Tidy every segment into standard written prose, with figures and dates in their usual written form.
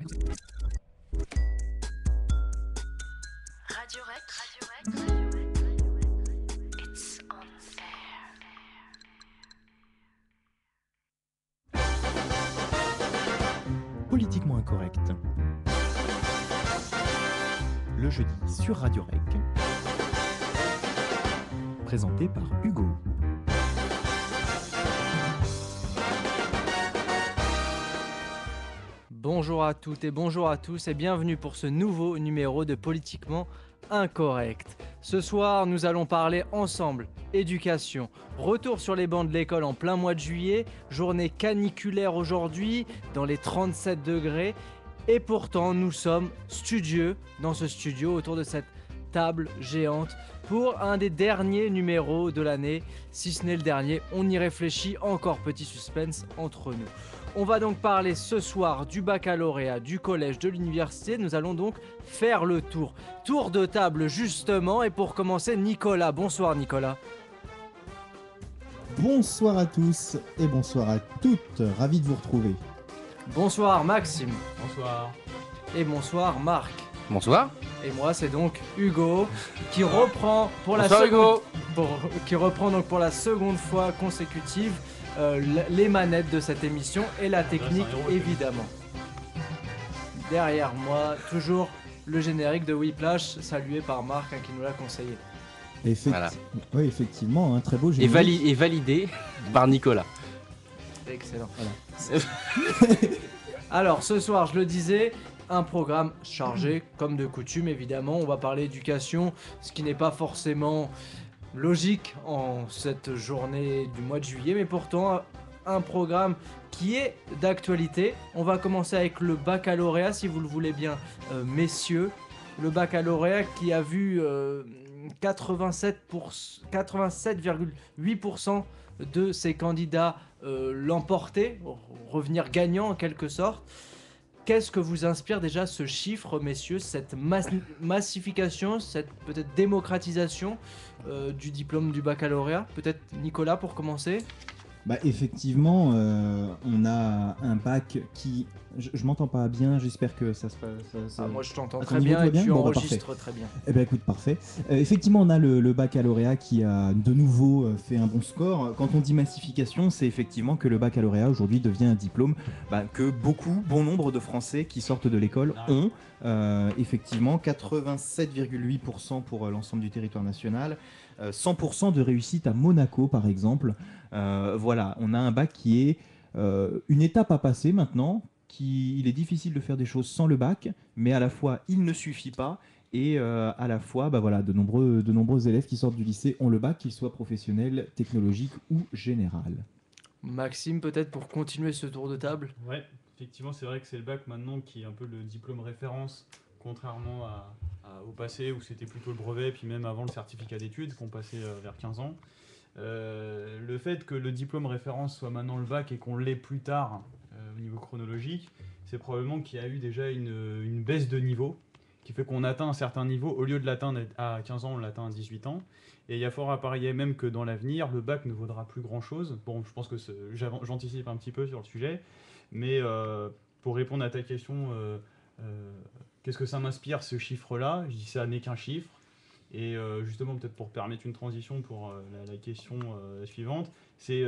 Radio Rec. It's on air. Politiquement incorrect. Le jeudi sur Radio Rec. Présenté par Hugo. Bonjour à toutes et bonjour à tous et bienvenue pour ce nouveau numéro de Politiquement Incorrect. Ce soir, nous allons parler ensemble éducation. Retour sur les bancs de l'école en plein mois de juillet, journée caniculaire aujourd'hui, dans les 37 degrés. Et pourtant, nous sommes studieux dans ce studio autour de cette table géante pour un des derniers numéros de l'année. Si ce n'est le dernier, on y réfléchit, encore petit suspense entre nous. On va donc parler ce soir du baccalauréat, du collège, de l'université. Nous allons donc faire le tour. Tour de table justement, et pour commencer, Nicolas. Bonsoir Nicolas. Bonsoir à tous et bonsoir à toutes, ravi de vous retrouver. Bonsoir Maxime. Bonsoir. Et bonsoir Marc. Bonsoir. Et moi c'est donc Hugo qui reprend pour Bonsoir, Hugo. qui reprend donc pour la seconde fois consécutive les manettes de cette émission et la technique évidemment. Derrière moi, toujours le générique de Whiplash salué par Marc qui nous l'a conseillé. Voilà. Oui, effectivement, un très beau générique. Et validé par Nicolas. Excellent. Voilà. Alors ce soir, je le disais, un programme chargé comme de coutume évidemment. On va parler éducation, ce qui n'est pas forcément logique en cette journée du mois de juillet, mais pourtant un programme qui est d'actualité. On va commencer avec le baccalauréat, si vous le voulez bien, messieurs. Le baccalauréat qui a vu 87,8% de ses candidats l'emporter, revenir gagnant en quelque sorte. Qu'est-ce que vous inspire déjà ce chiffre, messieurs, cette massification, cette peut-être démocratisation du diplôme du baccalauréat? Peut-être Nicolas pour commencer. Effectivement, on a un bac qui... Je m'entends pas bien, j'espère que ça se passe... Moi je t'entends à ton très niveau, bien tout et va bien tu Bon, enregistres très bien. Eh ben écoute, parfait. Effectivement, on a le baccalauréat qui a de nouveau fait un bon score. Quand on dit massification, c'est effectivement que le baccalauréat aujourd'hui devient un diplôme que bon nombre de Français qui sortent de l'école ont. Effectivement, 87,8% pour l'ensemble du territoire national. 100% de réussite à Monaco, par exemple. Voilà, on a un bac qui est une étape à passer maintenant. Il est difficile de faire des choses sans le bac, mais à la fois il ne suffit pas, et à la fois de nombreux élèves qui sortent du lycée ont le bac, qu'ils soient professionnels, technologiques ou général. Maxime, peut-être pour continuer ce tour de table. Ouais, effectivement, c'est vrai que c'est le bac maintenant qui est un peu le diplôme référence, contrairement au passé où c'était plutôt le brevet, puis même avant le certificat d'études qu'on passait vers 15 ans. Le fait que le diplôme référence soit maintenant le bac et qu'on l'ait plus tard au niveau chronologique, c'est probablement qu'il y a eu déjà une baisse de niveau qui fait qu'on atteint un certain niveau. Au lieu de l'atteindre à 15 ans, on l'atteint à 18 ans. Et il y a fort à parier même que dans l'avenir, le bac ne vaudra plus grand-chose. Bon, je pense que j'anticipe un petit peu sur le sujet, mais pour répondre à ta question, qu'est-ce que ça m'inspire ce chiffre-là? Je dis ça n'est qu'un chiffre. Et justement, peut-être pour permettre une transition pour la question suivante, c'est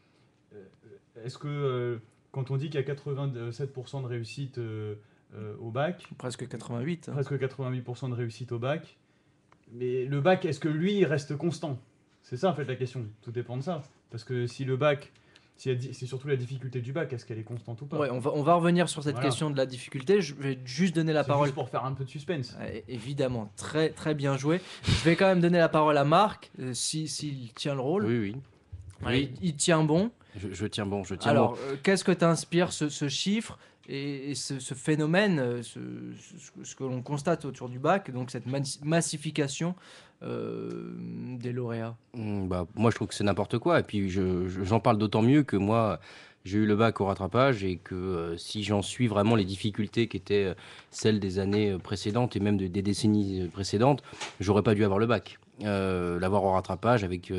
est-ce que quand on dit qu'il y a 87% de réussite au bac, Presque 88. presque 88% de réussite au bac, mais le bac, est-ce que lui, il reste constant? C'est ça en fait la question, tout dépend de ça. Parce que si le bac, c'est surtout la difficulté du bac, est-ce qu'elle est constante ou pas? Ouais, on va revenir sur cette Voilà. question de la difficulté. Je vais juste donner la C'est parole. juste pour faire un peu de suspense. Évidemment, très très bien joué. Je vais quand même donner la parole à Marc, s'il tient le rôle. Oui. Ouais, il tient bon. Je tiens bon. Alors, qu'est-ce que t'inspire ce chiffre et ce phénomène, ce que l'on constate autour du bac, donc cette massification des lauréats? Moi, je trouve que c'est n'importe quoi. Et puis, j'en parle d'autant mieux que moi, j'ai eu le bac au rattrapage et que si j'en suis vraiment les difficultés qui étaient celles des années précédentes et même des décennies précédentes, j'aurais pas dû avoir le bac. l'avoir au rattrapage avec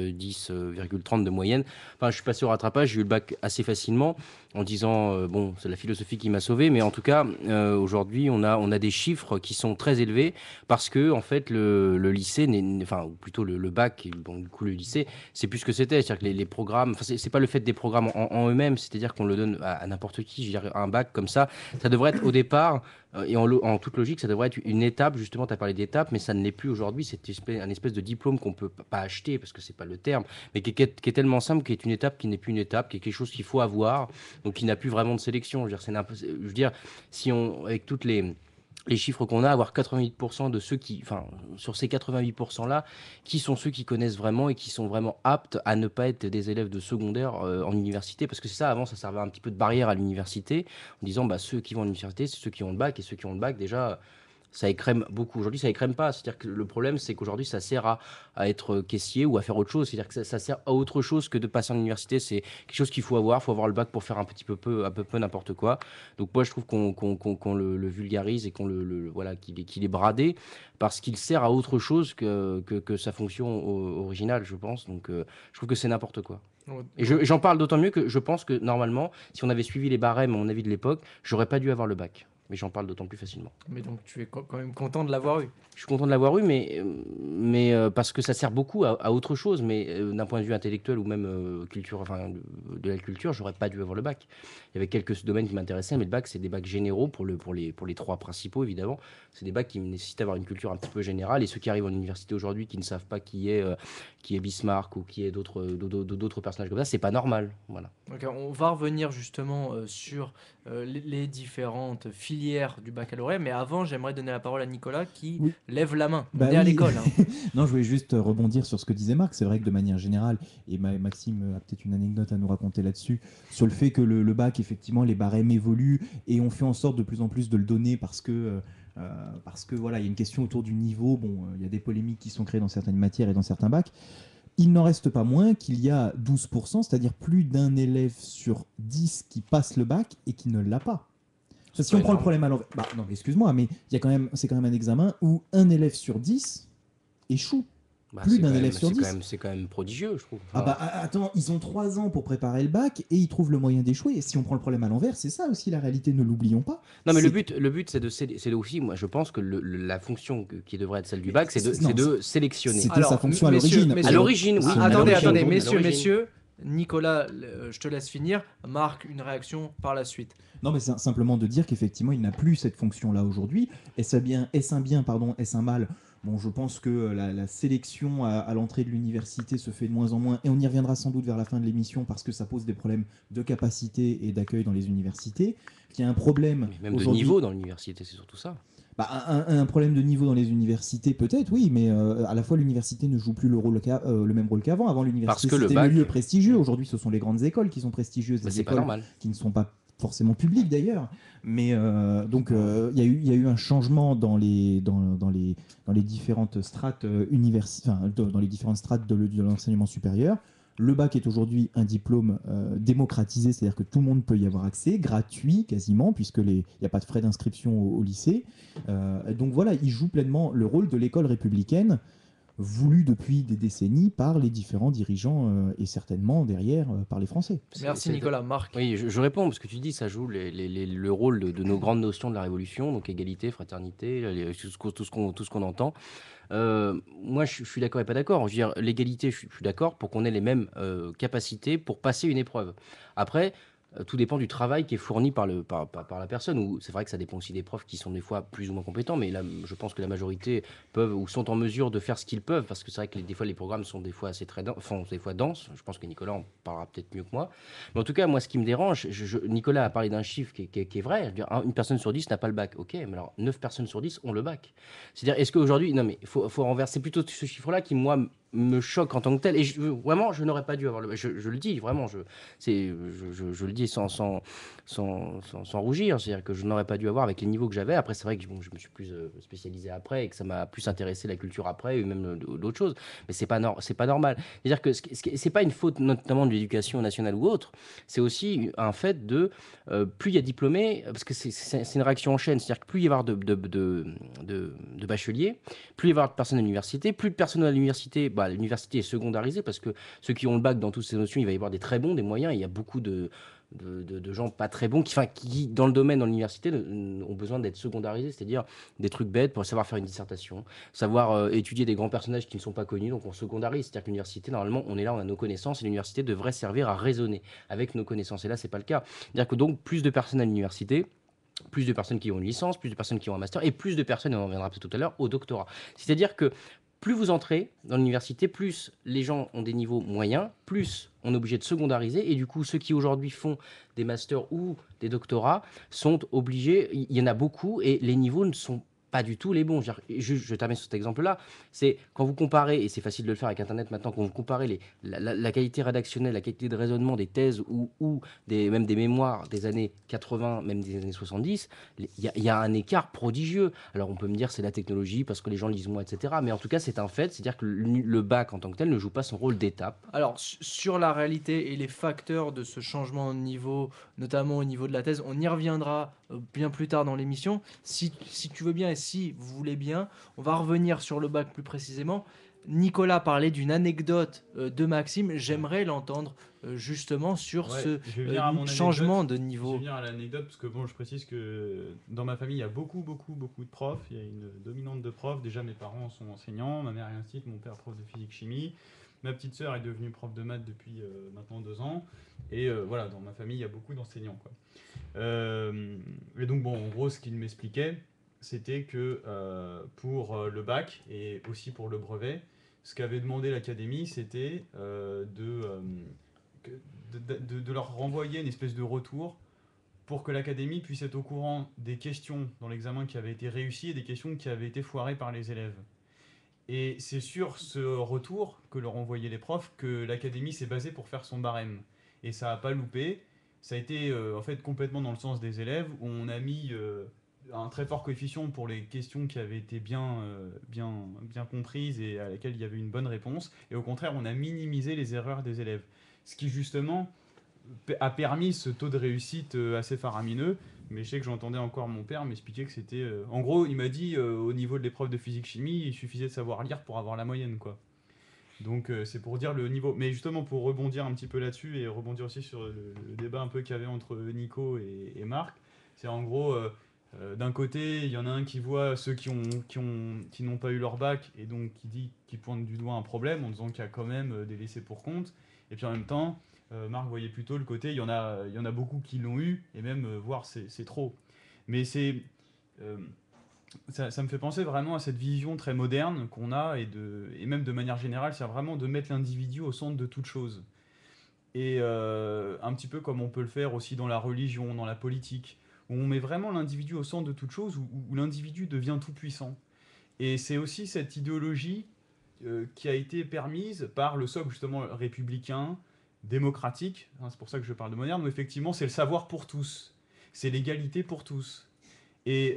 10,30 de moyenne. Enfin, je suis passé au rattrapage, j'ai eu le bac assez facilement en disant, bon, c'est la philosophie qui m'a sauvé, mais en tout cas, aujourd'hui, on a des chiffres qui sont très élevés parce que, en fait, le lycée, enfin, ou plutôt le bac, et bon, du coup, le lycée, c'est plus ce que c'était. C'est-à-dire que les programmes, enfin, c'est pas le fait des programmes en eux-mêmes, c'est-à-dire qu'on le donne à n'importe qui. Je veux dire, un bac comme ça devrait être au départ, et en toute logique, ça devrait être une étape. Justement, tu as parlé d'étape, mais ça ne l'est plus aujourd'hui. C'est un espèce de diplôme qu'on peut pas acheter, parce que c'est pas le terme, mais qui est tellement simple, qui est une étape qui n'est plus une étape, qui est quelque chose qu'il faut avoir, donc qui n'a plus vraiment de sélection. Je veux dire, si on, avec toutes les chiffres qu'on a, avoir 88% de ceux qui, enfin, sur ces 88%-là, qui sont ceux qui connaissent vraiment et qui sont vraiment aptes à ne pas être des élèves de secondaire en université, parce que c'est ça, avant, ça servait un petit peu de barrière à l'université, en disant, bah, ceux qui vont à l'université, c'est ceux qui ont le bac, et ceux qui ont le bac, déjà, ça écrème beaucoup. Aujourd'hui, ça écrème pas. C'est-à-dire que le problème, c'est qu'aujourd'hui, ça sert à être caissier ou à faire autre chose. C'est-à-dire que ça sert à autre chose que de passer en université. C'est quelque chose qu'il faut avoir. Il faut avoir le bac pour faire un peu n'importe quoi. Donc moi, je trouve qu'on le vulgarise et voilà, qu'il est bradé parce qu'il sert à autre chose que sa fonction originale, je pense. Donc je trouve que c'est n'importe quoi. Et j'en parle d'autant mieux que je pense que normalement, si on avait suivi les barèmes, à mon avis, de l'époque, j'aurais pas dû avoir le bac. Mais j'en parle d'autant plus facilement. Mais donc tu es quand même content de l'avoir eu. Je suis content de l'avoir eu, mais parce que ça sert beaucoup à autre chose. Mais d'un point de vue intellectuel ou même culture, enfin, de la culture, j'aurais pas dû avoir le bac. Il y avait quelques domaines qui m'intéressaient, mais le bac, c'est des bacs généraux pour les trois principaux, évidemment. C'est des bacs qui nécessitent d'avoir une culture un petit peu générale. Et ceux qui arrivent en université aujourd'hui, qui ne savent pas qui est Bismarck ou qui est d'autres personnages comme ça, c'est pas normal. Voilà. Ok, on va revenir justement sur les différentes filières du baccalauréat, mais avant, j'aimerais donner la parole à Nicolas qui Oui. lève la main. Bah On est à oui. l'école. Hein. Non, je voulais juste rebondir sur ce que disait Marc. C'est vrai que de manière générale, et Maxime a peut-être une anecdote à nous raconter là-dessus, sur le fait que le bac, effectivement, les barèmes évoluent et on fait en sorte de plus en plus de le donner parce que voilà, il y a une question autour du niveau. Bon, il y a des polémiques qui sont créées dans certaines matières et dans certains bacs. Il n'en reste pas moins qu'il y a 12%, c'est-à-dire plus d'un élève sur 10 qui passe le bac et qui ne l'a pas. Si on prend le problème à l'envers, non, mais excuse-moi, mais c'est quand même un examen où un élève sur 10 échoue. Plus d'un élève sur 10. C'est quand même prodigieux, je trouve. Attends, ils ont 3 ans pour préparer le bac et ils trouvent le moyen d'échouer. Et si on prend le problème à l'envers, c'est ça aussi la réalité, ne l'oublions pas. Non, mais le but c'est aussi, moi je pense que la fonction qui devrait être celle du bac, c'est de sélectionner. C'était sa fonction à l'origine. À l'origine, oui. Attendez, messieurs, Nicolas, je te laisse finir. Marc, une réaction par la suite. Non, mais c'est simplement de dire qu'effectivement, il n'a plus cette fonction-là aujourd'hui. Est-ce un bien, est-ce un mal ? Bon, je pense que la sélection à l'entrée de l'université se fait de moins en moins, et on y reviendra sans doute vers la fin de l'émission parce que ça pose des problèmes de capacité et d'accueil dans les universités. Il y a un problème. Mais même de niveau dans l'université, c'est surtout ça. Un problème de niveau dans les universités, peut-être, oui, mais à la fois l'université ne joue plus le même rôle qu'avant. Avant, l'université c'était un lieu prestigieux. Aujourd'hui, ce sont les grandes écoles qui sont prestigieuses, des écoles qui ne sont pas forcément publiques d'ailleurs. Mais donc, il y a eu un changement dans les différentes strates dans les différentes strates de l'enseignement supérieur. Le bac est aujourd'hui un diplôme démocratisé, c'est-à-dire que tout le monde peut y avoir accès, gratuit quasiment, puisqu'il n'y a pas de frais d'inscription au lycée. Donc voilà, il joue pleinement le rôle de l'école républicaine, voulue depuis des décennies par les différents dirigeants et certainement derrière par les Français. Merci Nicolas. Marc. Oui, je réponds parce que tu dis ça joue le rôle de nos grandes notions de la Révolution, donc égalité, fraternité, tout ce qu'on entend. Moi, je suis d'accord et pas d'accord. Je veux dire, l'égalité, je suis d'accord pour qu'on ait les mêmes capacités pour passer une épreuve. Après, tout dépend du travail qui est fourni par la personne. Ou c'est vrai que ça dépend aussi des profs qui sont des fois plus ou moins compétents, mais là, je pense que la majorité peuvent ou sont en mesure de faire ce qu'ils peuvent, parce que c'est vrai que des fois les programmes sont des fois des fois denses. Je pense que Nicolas en parlera peut-être mieux que moi. Mais en tout cas, moi, ce qui me dérange, Nicolas a parlé d'un chiffre qui est vrai. Je veux dire, une personne sur 10 n'a pas le bac. Ok, mais alors 9 personnes sur 10 ont le bac. C'est-à-dire, est-ce qu'aujourd'hui, non mais il faut renverser plutôt ce chiffre-là qui, moi, me choque en tant que tel. Et vraiment, je n'aurais pas dû avoir le bac. Je le dis, vraiment, je le dis sans rougir. C'est-à-dire que je n'aurais pas dû avoir avec les niveaux que j'avais. Après, c'est vrai que bon, je me suis plus spécialisé après et que ça m'a plus intéressé la culture après, et même d'autres choses. Mais c'est pas normal. C'est-à-dire que c'est pas une faute notamment de l'éducation nationale ou autre. C'est aussi un fait de plus il y a diplômés, parce que c'est une réaction en chaîne. C'est-à-dire que plus il y avoir de bacheliers, plus il va y avoir de personnes à l'université, plus de personnes à l'université, l'université est secondarisée parce que ceux qui ont le bac dans toutes ces notions, il va y avoir des très bons, des moyens, et il y a beaucoup de gens pas très bons qui dans le domaine, dans l'université, ont besoin d'être secondarisés, c'est-à-dire des trucs bêtes pour savoir faire une dissertation, savoir étudier des grands personnages qui ne sont pas connus, donc on secondarise. C'est-à-dire que l'université, normalement, on est là, on a nos connaissances, et l'université devrait servir à raisonner avec nos connaissances. Et là, c'est pas le cas. C'est-à-dire que donc, plus de personnes à l'université, plus de personnes qui ont une licence, plus de personnes qui ont un master, et plus de personnes, et on en reviendra peut-être tout à l'heure, au doctorat. C'est-à-dire que plus vous entrez dans l'université, plus les gens ont des niveaux moyens, plus on est obligé de secondariser, et du coup, ceux qui aujourd'hui font des masters ou des doctorats sont obligés, il y en a beaucoup, et les niveaux ne sont pas du tout les bons. Je termine sur cet exemple-là. C'est quand vous comparez, et c'est facile de le faire avec Internet maintenant, quand vous comparez la qualité rédactionnelle, la qualité de raisonnement des thèses ou même des mémoires des années 80, même des années 70, il y a un écart prodigieux. Alors on peut me dire c'est la technologie parce que les gens lisent moins, etc. Mais en tout cas, c'est un fait, c'est-à-dire que le bac en tant que tel ne joue pas son rôle d'étape. Alors, sur la réalité et les facteurs de ce changement de niveau, notamment au niveau de la thèse, on y reviendra bien plus tard dans l'émission. Si tu veux bien et si vous voulez bien, on va revenir sur le bac plus précisément. Nicolas parlait d'une anecdote de Maxime. J'aimerais l'entendre justement sur ce je vais venir à mon changement anecdote. de niveau. Je vais venir à l'anecdote parce que bon, je précise que dans ma famille, il y a beaucoup de profs. Il y a une dominante de profs. Déjà, mes parents sont enseignants. Ma mère est institut, mon père prof de physique-chimie. Ma petite sœur est devenue prof de maths depuis maintenant 2 ans. Et voilà, dans ma famille, il y a beaucoup d'enseignants, quoi. Et donc, bon, en gros, ce qu'il m'expliquait, c'était que pour le bac et aussi pour le brevet, ce qu'avait demandé l'académie, c'était de leur renvoyer une espèce de retour pour que l'académie puisse être au courant des questions dans l'examen qui avaient été réussies et des questions qui avaient été foirées par les élèves. Et c'est sur ce retour que leur envoyaient les profs que l'académie s'est basée pour faire son barème. Et ça n'a pas loupé. Ça a été en fait complètement dans le sens des élèves, où on a mis un très fort coefficient pour les questions qui avaient été bien comprises et à laquelle il y avait une bonne réponse. Et au contraire, on a minimisé les erreurs des élèves. Ce qui justement a permis ce taux de réussite assez faramineux. Mais je sais que j'entendais encore mon père m'expliquer que c'était... En gros, il m'a dit, au niveau de l'épreuve de physique-chimie, il suffisait de savoir lire pour avoir la moyenne, quoi. Donc c'est pour dire le niveau. Mais justement, pour rebondir un petit peu là-dessus et rebondir aussi sur le débat un peu qu'il y avait entre Nico et Marc, c'est en gros, d'un côté, il y en a un qui voit ceux qui n'ont pas eu leur bac et donc qui pointe du doigt un problème en disant qu'il y a quand même des laissés pour compte. Et puis en même temps, Marc voyait plutôt le côté, il y en a beaucoup qui l'ont eu et même voire c'est trop. Mais c'est... ça me fait penser vraiment à cette vision très moderne qu'on a et même de manière générale, c'est vraiment de mettre l'individu au centre de toute chose. Et un petit peu comme on peut le faire aussi dans la religion, dans la politique, où on met vraiment l'individu au centre de toute chose, où l'individu devient tout puissant. Et c'est aussi cette idéologie qui a été permise par le socle justement républicain, démocratique, hein, c'est pour ça que je parle de moderne, mais effectivement c'est le savoir pour tous, c'est l'égalité pour tous. Et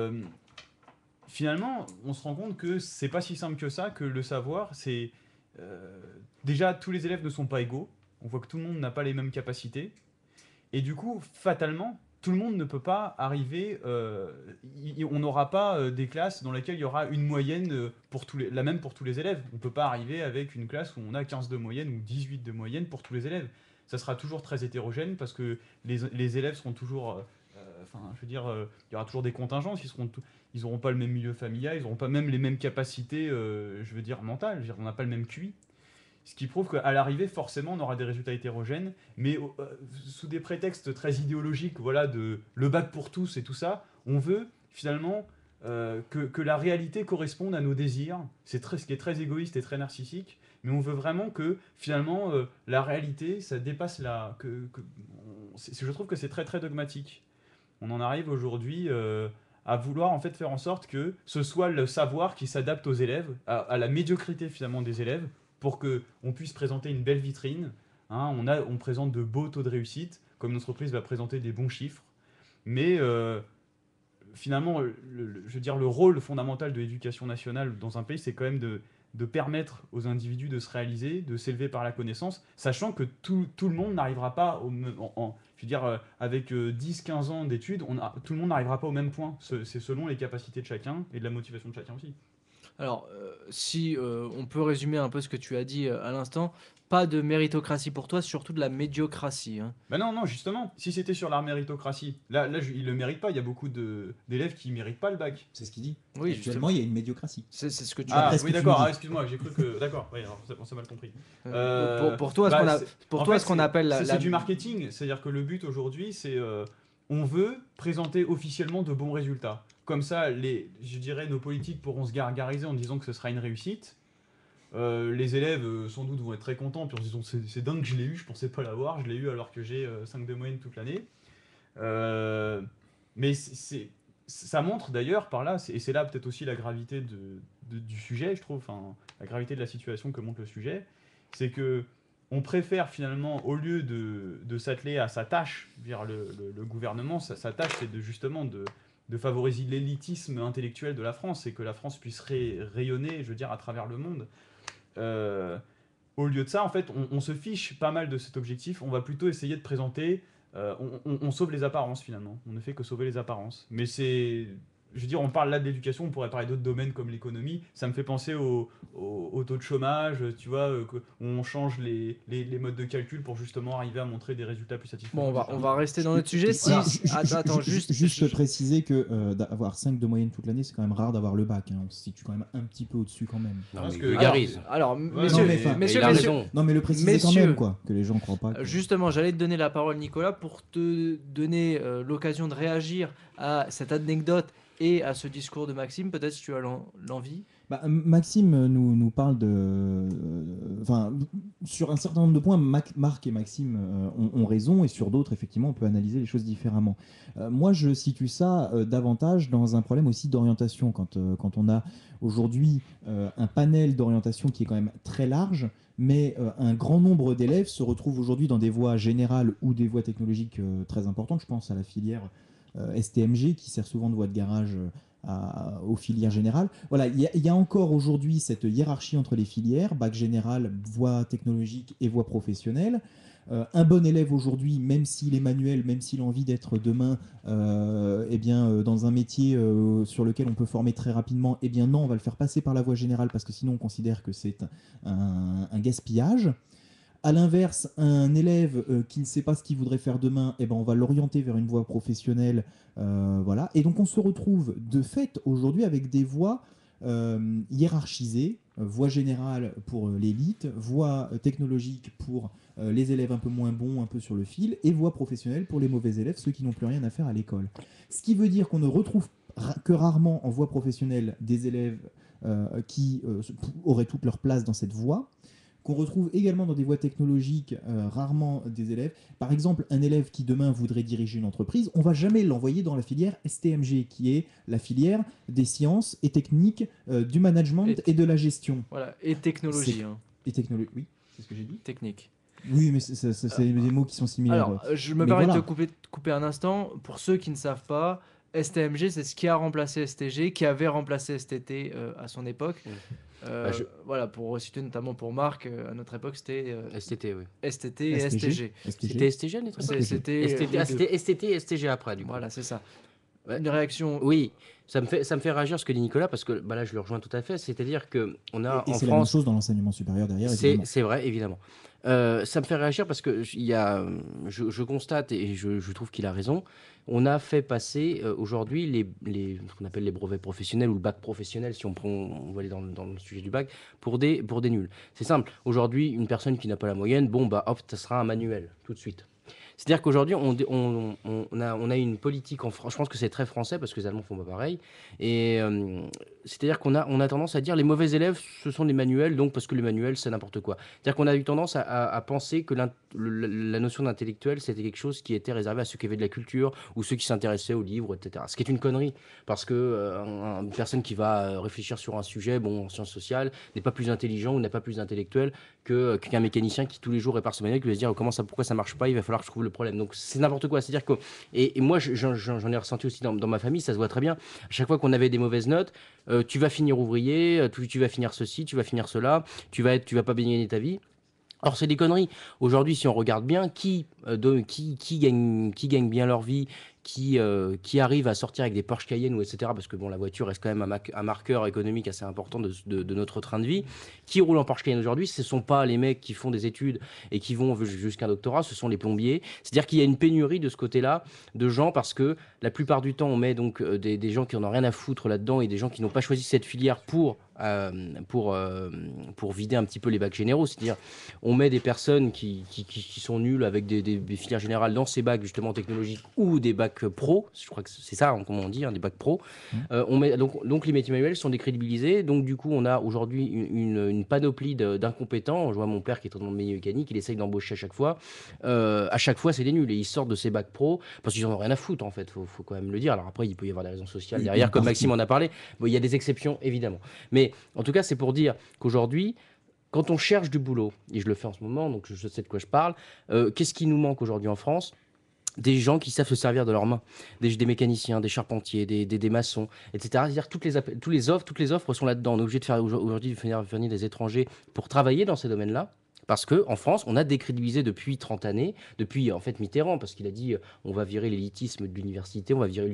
finalement, on se rend compte que c'est pas si simple que ça, que le savoir, c'est... déjà, tous les élèves ne sont pas égaux, on voit que tout le monde n'a pas les mêmes capacités, et du coup, fatalement, tout le monde ne peut pas arriver... on n'aura pas des classes dans lesquelles il y aura une moyenne la même pour tous les élèves. On ne peut pas arriver avec une classe où on a 15 de moyenne ou 18 de moyenne pour tous les élèves. Ça sera toujours très hétérogène parce que les élèves seront toujours... il y aura toujours des contingences, ils n'auront pas le même milieu familial, ils n'auront pas même les mêmes capacités, mentales, on n'a pas le même QI. Ce qui prouve qu'à l'arrivée, forcément, on aura des résultats hétérogènes, mais sous des prétextes très idéologiques, voilà, de le bac pour tous et tout ça, on veut finalement que la réalité corresponde à nos désirs. Ce qui est très égoïste et très narcissique, mais on veut vraiment que finalement la réalité, ça dépasse je trouve que c'est très très dogmatique. On en arrive aujourd'hui à vouloir en fait faire en sorte que ce soit le savoir qui s'adapte aux élèves, à la médiocrité finalement des élèves, pour qu'on puisse présenter une belle vitrine. Hein, on présente de beaux taux de réussite, comme notre entreprise va présenter des bons chiffres. Mais finalement, je veux dire, le rôle fondamental de l'éducation nationale dans un pays, c'est quand même de permettre aux individus de se réaliser, de s'élever par la connaissance, sachant que tout le monde n'arrivera pas, je veux dire, avec 10-15 ans d'études, tout le monde n'arrivera pas au même point. C'est selon les capacités de chacun et de la motivation de chacun aussi. Alors, si on peut résumer un peu ce que tu as dit à l'instant, pas de méritocratie pour toi, surtout de la médiocratie. Hein. Ben non, justement, si c'était sur la méritocratie, là il le mérite pas, il y a beaucoup d'élèves qui méritent pas le bac. C'est ce qu'il dit. Oui, Actuellement, il y a une médiocratie. c'est ce que tu Ah as. Après, ce oui que tu d'accord, me dis. excuse-moi, j'ai cru que... D'accord, oui, alors on s'est mal compris. Pour toi, ce qu'on appelle c'est du marketing, c'est-à-dire que le but aujourd'hui, c'est on veut présenter officiellement de bons résultats. Comme ça, je dirais, nos politiques pourront se gargariser en disant que ce sera une réussite. Les élèves sans doute vont être très contents, puis en se disant c'est dingue que je l'ai eu, je pensais pas l'avoir, je l'ai eu alors que j'ai 5 de moyenne toute l'année. Mais ça montre d'ailleurs par là, et c'est là peut-être aussi la gravité du sujet, je trouve, enfin, la gravité de la situation que montre le sujet, c'est que on préfère finalement, au lieu de s'atteler à sa tâche, le gouvernement, sa tâche c'est justement de favoriser l'élitisme intellectuel de la France et que la France puisse rayonner, je veux dire, à travers le monde. Au lieu de ça, en fait, on se fiche pas mal de cet objectif. On va plutôt essayer de présenter... on sauve les apparences, finalement. On ne fait que sauver les apparences. Mais c'est... Je veux dire, on parle là de l'éducation, on pourrait parler d'autres domaines comme l'économie. Ça me fait penser au taux de chômage, tu vois, on change les modes de calcul pour justement arriver à montrer des résultats plus satisfaisants. Bon, on va rester dans notre sujet. Attends, Juste préciser que d'avoir 5 de moyenne toute l'année, c'est quand même rare d'avoir le bac. Hein. On se situe quand même un petit peu au-dessus quand même. Non, Parce mais que- vulgarise. Alors, Ouais, messieurs, non, mais enfin, messieurs, il a messieurs, raison. Non, mais le préciser quand Messieurs. même, quoi. Que les gens croient pas. Justement, j'allais te donner la parole, Nicolas, pour te donner l'occasion de réagir à cette anecdote et à ce discours de Maxime. Peut-être si tu as l'envie. Bah, Maxime nous parle de... Enfin, sur un certain nombre de points, Marc et Maxime ont raison, et sur d'autres, effectivement, on peut analyser les choses différemment. Moi, je situe ça davantage dans un problème aussi d'orientation. Quand on a aujourd'hui un panel d'orientation qui est quand même très large, mais un grand nombre d'élèves se retrouvent aujourd'hui dans des voies générales ou des voies technologiques très importantes. Je pense à la filière STMG, qui sert souvent de voie de garage aux filières générales. Voilà, il y a encore aujourd'hui cette hiérarchie entre les filières, bac général, voie technologique et voie professionnelle. Un bon élève aujourd'hui, même s'il est manuel, même s'il a envie d'être demain dans un métier sur lequel on peut former très rapidement, eh bien non, on va le faire passer par la voie générale parce que sinon on considère que c'est un gaspillage. A l'inverse, un élève qui ne sait pas ce qu'il voudrait faire demain, eh ben on va l'orienter vers une voie professionnelle. Voilà. Et donc on se retrouve de fait aujourd'hui avec des voies hiérarchisées, voie générale pour l'élite, voie technologique pour les élèves un peu moins bons, un peu sur le fil, et voie professionnelle pour les mauvais élèves, ceux qui n'ont plus rien à faire à l'école. Ce qui veut dire qu'on ne retrouve que rarement en voie professionnelle des élèves qui auraient toute leur place dans cette voie, qu'on retrouve également dans des voies technologiques, rarement des élèves. Par exemple, un élève qui demain voudrait diriger une entreprise, on ne va jamais l'envoyer dans la filière STMG, qui est la filière des sciences et techniques, du management et de la gestion. Voilà, et technologie. Hein. Et technologie, oui, c'est ce que j'ai dit. Technique. Oui, mais c'est des mots qui sont similaires. Alors, je me Mais permets voilà. de te couper un instant. Pour ceux qui ne savent pas, STMG, c'est ce qui a remplacé STG, qui avait remplacé STT à son époque. Voilà, pour situer notamment pour Marc, à notre époque, c'était STT, oui. STT et STG. C'était STG à notre époque C'était C'était STT et STG après, du coup. Voilà, c'est ça. Ouais. Une réaction. Oui, ça me fait réagir ce que dit Nicolas, parce que là, je le rejoins tout à fait. C'est-à-dire qu'on a Et en c'est la même France... chose dans l'enseignement supérieur derrière, évidemment. C'est vrai, évidemment. Ça me fait réagir parce que je constate, et je trouve qu'il a raison, on a fait passer aujourd'hui ce qu'on appelle les brevets professionnels ou le bac professionnel, si on va aller dans le sujet du bac, pour des nuls. C'est simple. Aujourd'hui, une personne qui n'a pas la moyenne, bon, bah hop, ça sera un manuel, tout de suite. C'est-à-dire qu'aujourd'hui, on a une politique en France, je pense que c'est très français parce que les Allemands font pas pareil, et c'est-à-dire on a tendance à dire les mauvais élèves, ce sont des manuels, donc parce que les manuels, c'est n'importe quoi. C'est-à-dire qu'on a eu tendance à penser que la notion d'intellectuel, c'était quelque chose qui était réservé à ceux qui avaient de la culture ou ceux qui s'intéressaient aux livres, etc. Ce qui est une connerie, parce que une personne qui va réfléchir sur un sujet, bon, en sciences sociales, n'est pas plus intelligent ou n'a pas plus intellectuel qu'un mécanicien qui tous les jours répare son manuel, qui va se dire pourquoi ça marche pas, il va falloir que je trouve le problème. Donc c'est n'importe quoi. C'est-à-dire que et moi j'en ai ressenti aussi dans ma famille, ça se voit très bien. À chaque fois qu'on avait des mauvaises notes, tu vas finir ouvrier, tu vas finir ceci, tu vas finir cela, tu vas pas gagner ta vie. Alors c'est des conneries. Aujourd'hui, si on regarde bien, qui gagne bien leur vie, qui arrive à sortir avec des Porsche Cayenne ou etc. Parce que bon, la voiture reste quand même un marqueur économique assez important de notre train de vie. Qui roule en Porsche Cayenne aujourd'hui, ce ne sont pas les mecs qui font des études et qui vont jusqu'à un doctorat, ce sont les plombiers. C'est-à-dire qu'il y a une pénurie de ce côté-là de gens parce que la plupart du temps, on met donc des gens qui n'en ont rien à foutre là-dedans et des gens qui n'ont pas choisi cette filière pour vider un petit peu les bacs généraux. C'est-à-dire on met des personnes qui sont nulles avec des filières générales dans ces bacs justement technologiques ou des bacs pro, je crois que c'est ça comment on dit, hein, des bacs pro. On met, donc les métiers manuels sont décrédibilisés, donc du coup on a aujourd'hui une panoplie d'incompétents. Je vois mon père qui est dans le milieu mécanique, il essaye d'embaucher à chaque fois c'est des nuls et ils sortent de ces bacs pro parce qu'ils en ont rien à foutre en fait, faut quand même le dire. Alors après il peut y avoir des raisons sociales derrière comme Maxime en a parlé, bon, il y a des exceptions évidemment, mais en tout cas c'est pour dire qu'aujourd'hui quand on cherche du boulot, et je le fais en ce moment, donc je sais de quoi je parle, qu'est-ce qui nous manque aujourd'hui en France ? Des gens qui savent se servir de leurs mains, des mécaniciens, des charpentiers, des maçons, etc. C'est-à-dire toutes les offres sont là-dedans. On est obligé de faire aujourd'hui venir des étrangers pour travailler dans ces domaines-là. Parce qu'en France, on a décrédibilisé depuis 30 années, depuis en fait Mitterrand, parce qu'il a dit on va virer l'élitisme de l'université, on va virer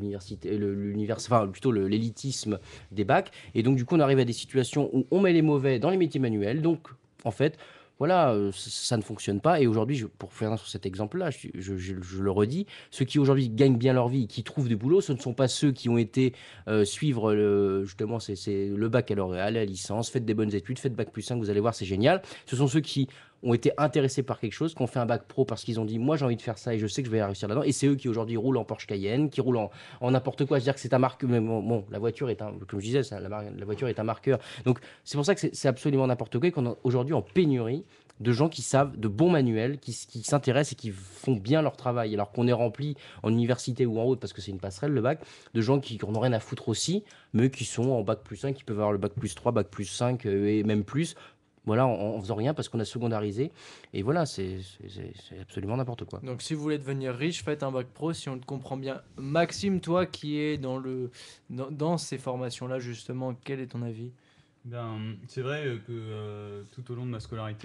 l'élitisme des bacs. Et donc du coup, on arrive à des situations où on met les mauvais dans les métiers manuels. Donc en fait, voilà, ça ne fonctionne pas. Et aujourd'hui, pour faire sur cet exemple-là, je le redis, ceux qui aujourd'hui gagnent bien leur vie, qui trouvent du boulot, ce ne sont pas ceux qui ont été suivre justement c'est le baccalauréat, la licence, faites des bonnes études, faites bac plus 5, vous allez voir, c'est génial. Ce sont ceux qui ont été intéressés par quelque chose, qui ont fait un bac pro parce qu'ils ont dit moi j'ai envie de faire ça et je sais que je vais réussir là-dedans. Et c'est eux qui aujourd'hui roulent en Porsche Cayenne, qui roulent en n'importe quoi. Je veux dire que c'est un marqueur. Mais bon, la voiture est comme je disais, la voiture est un marqueur. Donc c'est pour ça que c'est absolument n'importe quoi et qu'on est aujourd'hui en pénurie de gens qui savent, de bons manuels, qui s'intéressent et qui font bien leur travail. Alors qu'on est rempli en université ou en haute, parce que c'est une passerelle le bac, de gens qui n'en ont rien à foutre aussi, mais qui sont en bac plus 5, qui peuvent avoir le bac plus 3, bac plus 5 et même plus. Voilà, en faisant rien parce qu'on a secondarisé. Et voilà, c'est absolument n'importe quoi. Donc si vous voulez devenir riche, faites un bac pro si on te comprend bien. Maxime, toi qui es dans ces formations-là, justement, quel est ton avis ? C'est vrai que tout au long de ma scolarité,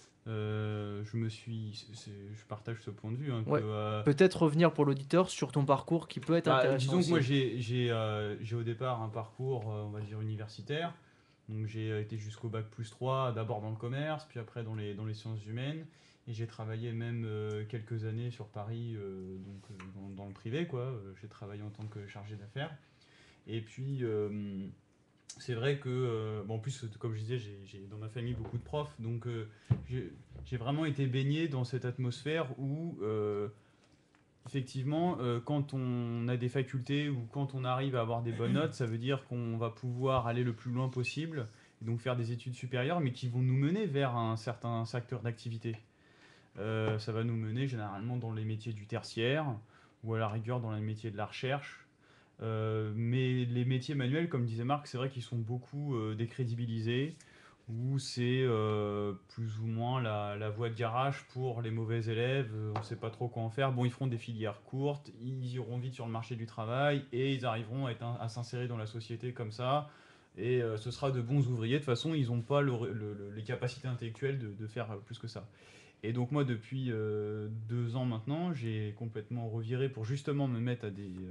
je partage ce point de vue. Hein, ouais. Peut-être revenir pour l'auditeur sur ton parcours qui peut être intéressant. Disons aussi. que moi j'ai au départ un parcours, on va dire, universitaire. Donc j'ai été jusqu'au bac plus 3, d'abord dans le commerce, puis après dans les sciences humaines. Et j'ai travaillé même quelques années sur Paris, dans le privé, quoi. J'ai travaillé en tant que chargé d'affaires. Et puis, c'est vrai que, en plus, comme je disais, j'ai dans ma famille beaucoup de profs. Donc j'ai vraiment été baigné dans cette atmosphère où... effectivement, quand on a des facultés ou quand on arrive à avoir des bonnes notes, ça veut dire qu'on va pouvoir aller le plus loin possible et donc faire des études supérieures, mais qui vont nous mener vers un certain secteur d'activité. Ça va nous mener généralement dans les métiers du tertiaire ou à la rigueur dans les métiers de la recherche. Mais les métiers manuels, comme disait Marc, c'est vrai qu'ils sont beaucoup décrédibilisés, où c'est plus ou moins la voie de garage pour les mauvais élèves, on ne sait pas trop quoi en faire. Bon, ils feront des filières courtes, ils iront vite sur le marché du travail et ils arriveront à s'insérer dans la société comme ça. Et ce sera de bons ouvriers. De toute façon, ils n'ont pas les capacités intellectuelles de faire plus que ça. Et donc moi, depuis 2 ans maintenant, j'ai complètement reviré pour justement me mettre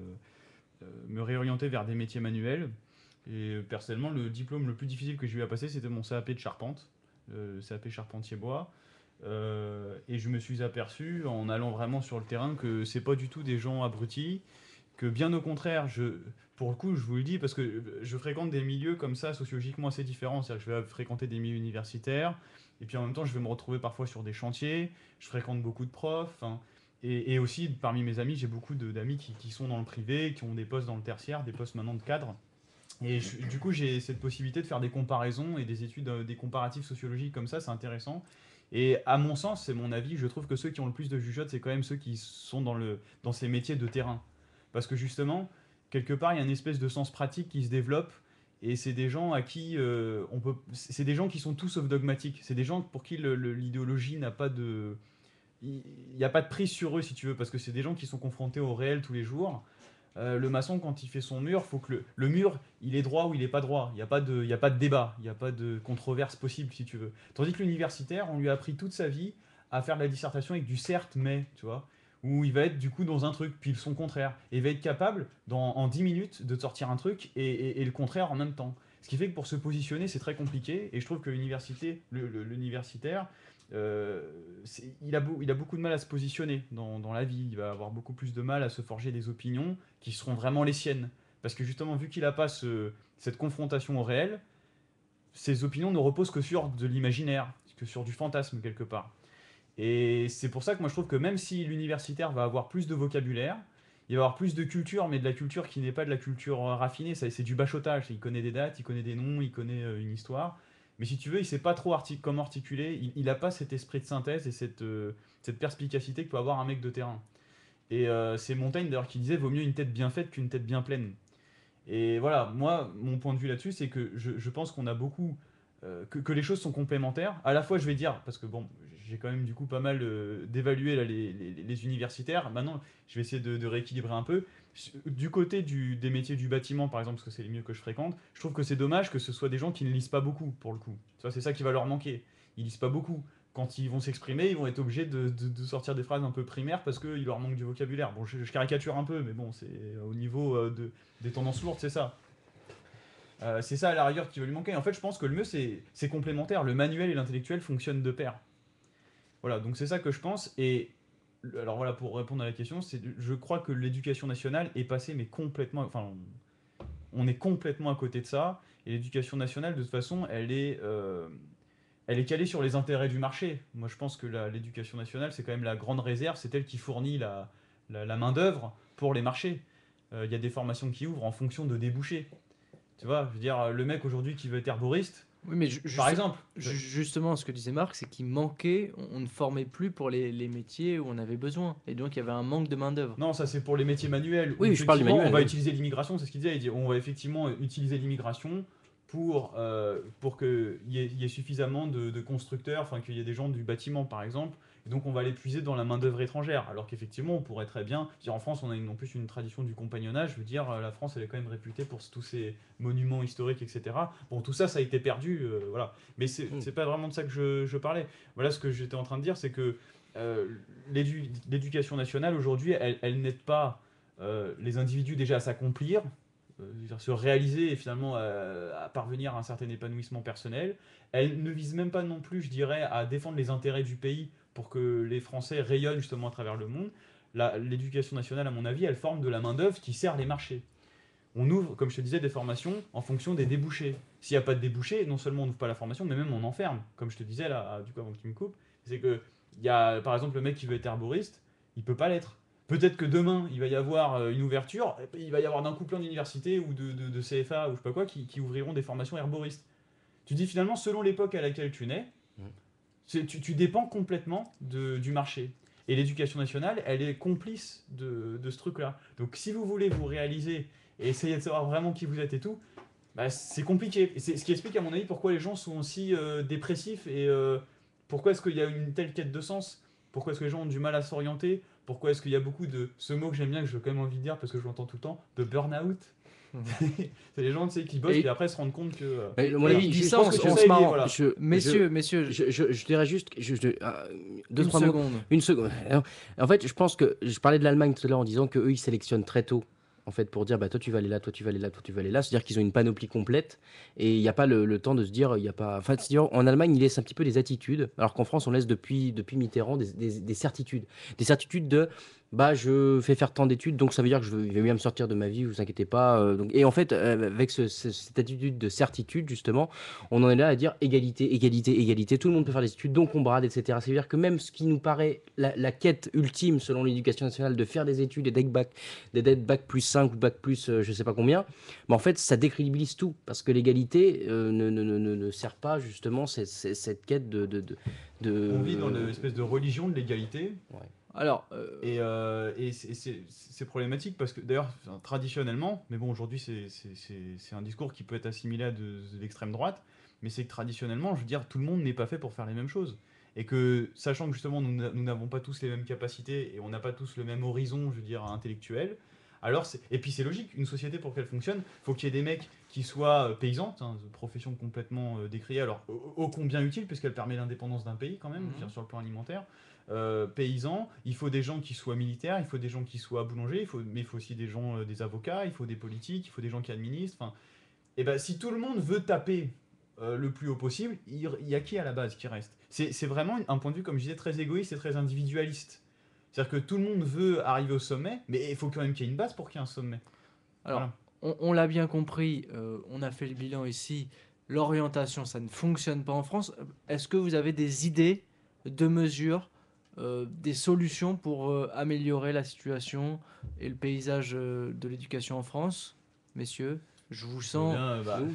me réorienter vers des métiers manuels. Et personnellement, le diplôme le plus difficile que j'ai eu à passer, c'était mon CAP de charpente, CAP charpentier bois. Et je me suis aperçu, en allant vraiment sur le terrain, que c'est pas du tout des gens abrutis, que bien au contraire, pour le coup, je vous le dis, parce que je fréquente des milieux comme ça, sociologiquement assez différents. C'est-à-dire que je vais fréquenter des milieux universitaires, et puis en même temps, je vais me retrouver parfois sur des chantiers, je fréquente beaucoup de profs, et aussi, parmi mes amis, j'ai beaucoup d'amis qui sont dans le privé, qui ont des postes dans le tertiaire, des postes maintenant de cadre. Et du coup, j'ai cette possibilité de faire des comparaisons et des études, des comparatifs sociologiques comme ça, c'est intéressant. Et à mon sens, c'est mon avis, je trouve que ceux qui ont le plus de jugeote, c'est quand même ceux qui sont dans ces métiers de terrain. Parce que justement, quelque part, il y a une espèce de sens pratique qui se développe. Et c'est des gens à qui c'est des gens qui sont tout sauf dogmatiques. C'est des gens pour qui l'idéologie n'a pas de... Il n'y a pas de prise sur eux, si tu veux, parce que c'est des gens qui sont confrontés au réel tous les jours. Le maçon, quand il fait son mur, faut que le mur, il est droit ou il est pas droit. Il n'y a pas de débat, il n'y a pas de controverse possible, si tu veux. Tandis que l'universitaire, on lui a appris toute sa vie à faire de la dissertation avec du certes, mais, tu vois, où il va être du coup dans un truc, puis son contraire. Et il va être capable, en 10 minutes, de sortir un truc et le contraire en même temps. Ce qui fait que pour se positionner, c'est très compliqué. Et je trouve que l'universitaire, il a beaucoup de mal à se positionner dans la vie. Il va avoir beaucoup plus de mal à se forger des opinions qui seront vraiment les siennes. Parce que justement, vu qu'il n'a pas cette confrontation au réel, ses opinions ne reposent que sur de l'imaginaire, que sur du fantasme quelque part. Et c'est pour ça que moi je trouve que même si l'universitaire va avoir plus de vocabulaire, il va avoir plus de culture, mais de la culture qui n'est pas de la culture raffinée, c'est du bachotage. Il connaît des dates, il connaît des noms, il connaît une histoire. Mais si tu veux, il ne sait pas trop comment articuler, il n'a pas cet esprit de synthèse et cette perspicacité que peut avoir un mec de terrain. Et c'est Montaigne d'ailleurs qui disait « vaut mieux une tête bien faite qu'une tête bien pleine ». Et voilà, moi, mon point de vue là-dessus, c'est que je pense qu'on a beaucoup... que les choses sont complémentaires. À la fois, je vais dire, parce que bon, j'ai quand même du coup pas mal d'évaluer là, les universitaires. Maintenant, je vais essayer de rééquilibrer un peu. Du côté des métiers du bâtiment, par exemple, parce que c'est les mieux que je fréquente, je trouve que c'est dommage que ce soit des gens qui ne lisent pas beaucoup, pour le coup. Tu vois, c'est ça qui va leur manquer. Ils lisent pas beaucoup. Quand ils vont s'exprimer, ils vont être obligés de sortir des phrases un peu primaires parce qu'il leur manque du vocabulaire. Bon, je caricature un peu, mais bon, c'est au niveau des tendances lourdes, c'est ça. C'est ça à la rigueur qui va lui manquer. En fait, je pense que le mieux, c'est complémentaire. Le manuel et l'intellectuel fonctionnent de pair. Voilà, donc c'est ça que je pense. Et alors voilà, pour répondre à la question, je crois que l'éducation nationale est passée, mais complètement... Enfin, on est complètement à côté de ça. Et l'éducation nationale, de toute façon, elle est calée sur les intérêts du marché. Moi, je pense que l'éducation nationale, c'est quand même la grande réserve. C'est elle qui fournit la main-d'œuvre pour les marchés. Il y a des formations qui ouvrent en fonction de débouchés. Tu vois, je veux dire, le mec aujourd'hui qui veut être herboriste, Oui, mais par exemple. justement, ce que disait Marc, c'est qu'il manquait, on ne formait plus pour les métiers où on avait besoin. Et donc, il y avait un manque de main-d'œuvre. Non, ça c'est pour les métiers manuels. Oui, où je parle du effectivement, manuel, On va oui. utiliser l'immigration, c'est ce qu'il disait. Il dit, on va effectivement utiliser l'immigration pour qu'il y ait suffisamment de constructeurs, enfin qu'il y ait des gens du bâtiment par exemple. Et donc on va les puiser dans la main-d'œuvre étrangère. Alors qu'effectivement, on pourrait très bien. En France, on a en plus une tradition du compagnonnage. Je veux dire, la France, elle est quand même réputée pour tous ses monuments historiques, etc. Bon, tout ça, ça a été perdu. Voilà. Mais c'est pas vraiment de ça que je parlais. Voilà ce que j'étais en train de dire, c'est que l'éducation nationale aujourd'hui, elle n'aide pas les individus déjà à s'accomplir, se réaliser et finalement à parvenir à un certain épanouissement personnel. Elle ne vise même pas non plus, je dirais, à défendre les intérêts du pays pour que les Français rayonnent justement à travers le monde. L'éducation nationale, à mon avis, elle forme de la main-d'œuvre qui sert les marchés. On ouvre, comme je te disais, des formations en fonction des débouchés. S'il n'y a pas de débouchés, non seulement on n'ouvre pas la formation, mais même on enferme. Comme je te disais là, du coup, avant que tu me coupes, c'est que il y a, par exemple, le mec qui veut être herboriste, il peut pas l'être. Peut-être que demain, il va y avoir une ouverture, il va y avoir d'un coup plein d'universités ou de CFA ou je sais pas quoi qui ouvriront des formations herboristes. Tu dis finalement, selon l'époque à laquelle tu nais, tu dépends complètement du marché. Et l'éducation nationale, elle est complice de ce truc-là. Donc si vous voulez vous réaliser et essayer de savoir vraiment qui vous êtes et tout, bah, c'est compliqué. Et c'est ce qui explique à mon avis pourquoi les gens sont aussi dépressifs et pourquoi est-ce qu'il y a une telle quête de sens, pourquoi est-ce que les gens ont du mal à s'orienter, pourquoi est-ce qu'il y a beaucoup de... Ce mot que j'aime bien, que j'ai quand même envie de dire parce que je l'entends tout le temps, de burn-out. C'est les gens qui bossent et après se rendent compte que... Il dit ça en se marrant. Messieurs, je dirais juste deux, trois mots. seconde. Une seconde. En fait, je pense que je parlais de l'Allemagne tout à l'heure en disant qu'eux, ils sélectionnent très tôt. En fait, pour dire, bah, toi tu vas aller là, toi tu vas aller là, toi tu vas aller là. C'est-à-dire qu'ils ont une panoplie complète et il n'y a pas le temps de se dire, il y a pas. Enfin, c'est-à-dire, en Allemagne, ils laissent un petit peu des attitudes, alors qu'en France, on laisse depuis Mitterrand des certitudes. Des certitudes de Bah, je fais faire tant d'études, donc ça veut dire que je vais bien me sortir de ma vie, vous inquiétez pas. Et en fait, avec cette attitude de certitude, justement, on en est là à dire égalité, égalité, égalité. Tout le monde peut faire des études, donc on brade, etc. Ça veut dire que même ce qui nous paraît la quête ultime, selon l'éducation nationale, de faire des études et d'être bac plus 5 ou bac plus je sais pas combien, mais en fait, ça décrédibilise tout. Parce que l'égalité ne sert pas, justement, cette quête On vit dans de- l'espèce de religion de l'égalité. Ouais. Alors, Et c'est problématique parce que d'ailleurs, enfin, traditionnellement, mais bon, aujourd'hui, c'est un discours qui peut être assimilé à de l'extrême droite, mais c'est que traditionnellement, je veux dire, tout le monde n'est pas fait pour faire les mêmes choses. Et que, sachant que justement, nous n'avons pas tous les mêmes capacités et on n'a pas tous le même horizon, je veux dire, intellectuel, alors et puis c'est logique, une société pour qu'elle fonctionne, il faut qu'il y ait des mecs qui soient paysans, hein, profession complètement décriée, alors ô combien utile, puisqu'elle permet l'indépendance d'un pays quand même, je veux dire, sur le plan alimentaire. Paysans, il faut des gens qui soient militaires, il faut des gens qui soient boulangers, mais il faut aussi des gens, des avocats, il faut des politiques, il faut des gens qui administrent. Enfin, et ben, si tout le monde veut taper le plus haut possible, il y a qui à la base qui reste? C'est vraiment un point de vue, comme je disais, très égoïste et très individualiste. C'est-à-dire que tout le monde veut arriver au sommet, mais il faut quand même qu'il y ait une base pour qu'il y ait un sommet. alors Voilà. on l'a bien compris, on a fait le bilan ici. L'orientation, ça ne fonctionne pas en France. Est-ce que vous avez des idées de mesures, des solutions pour améliorer la situation et le paysage de l'éducation en France, messieurs? Je vous sens. Nous,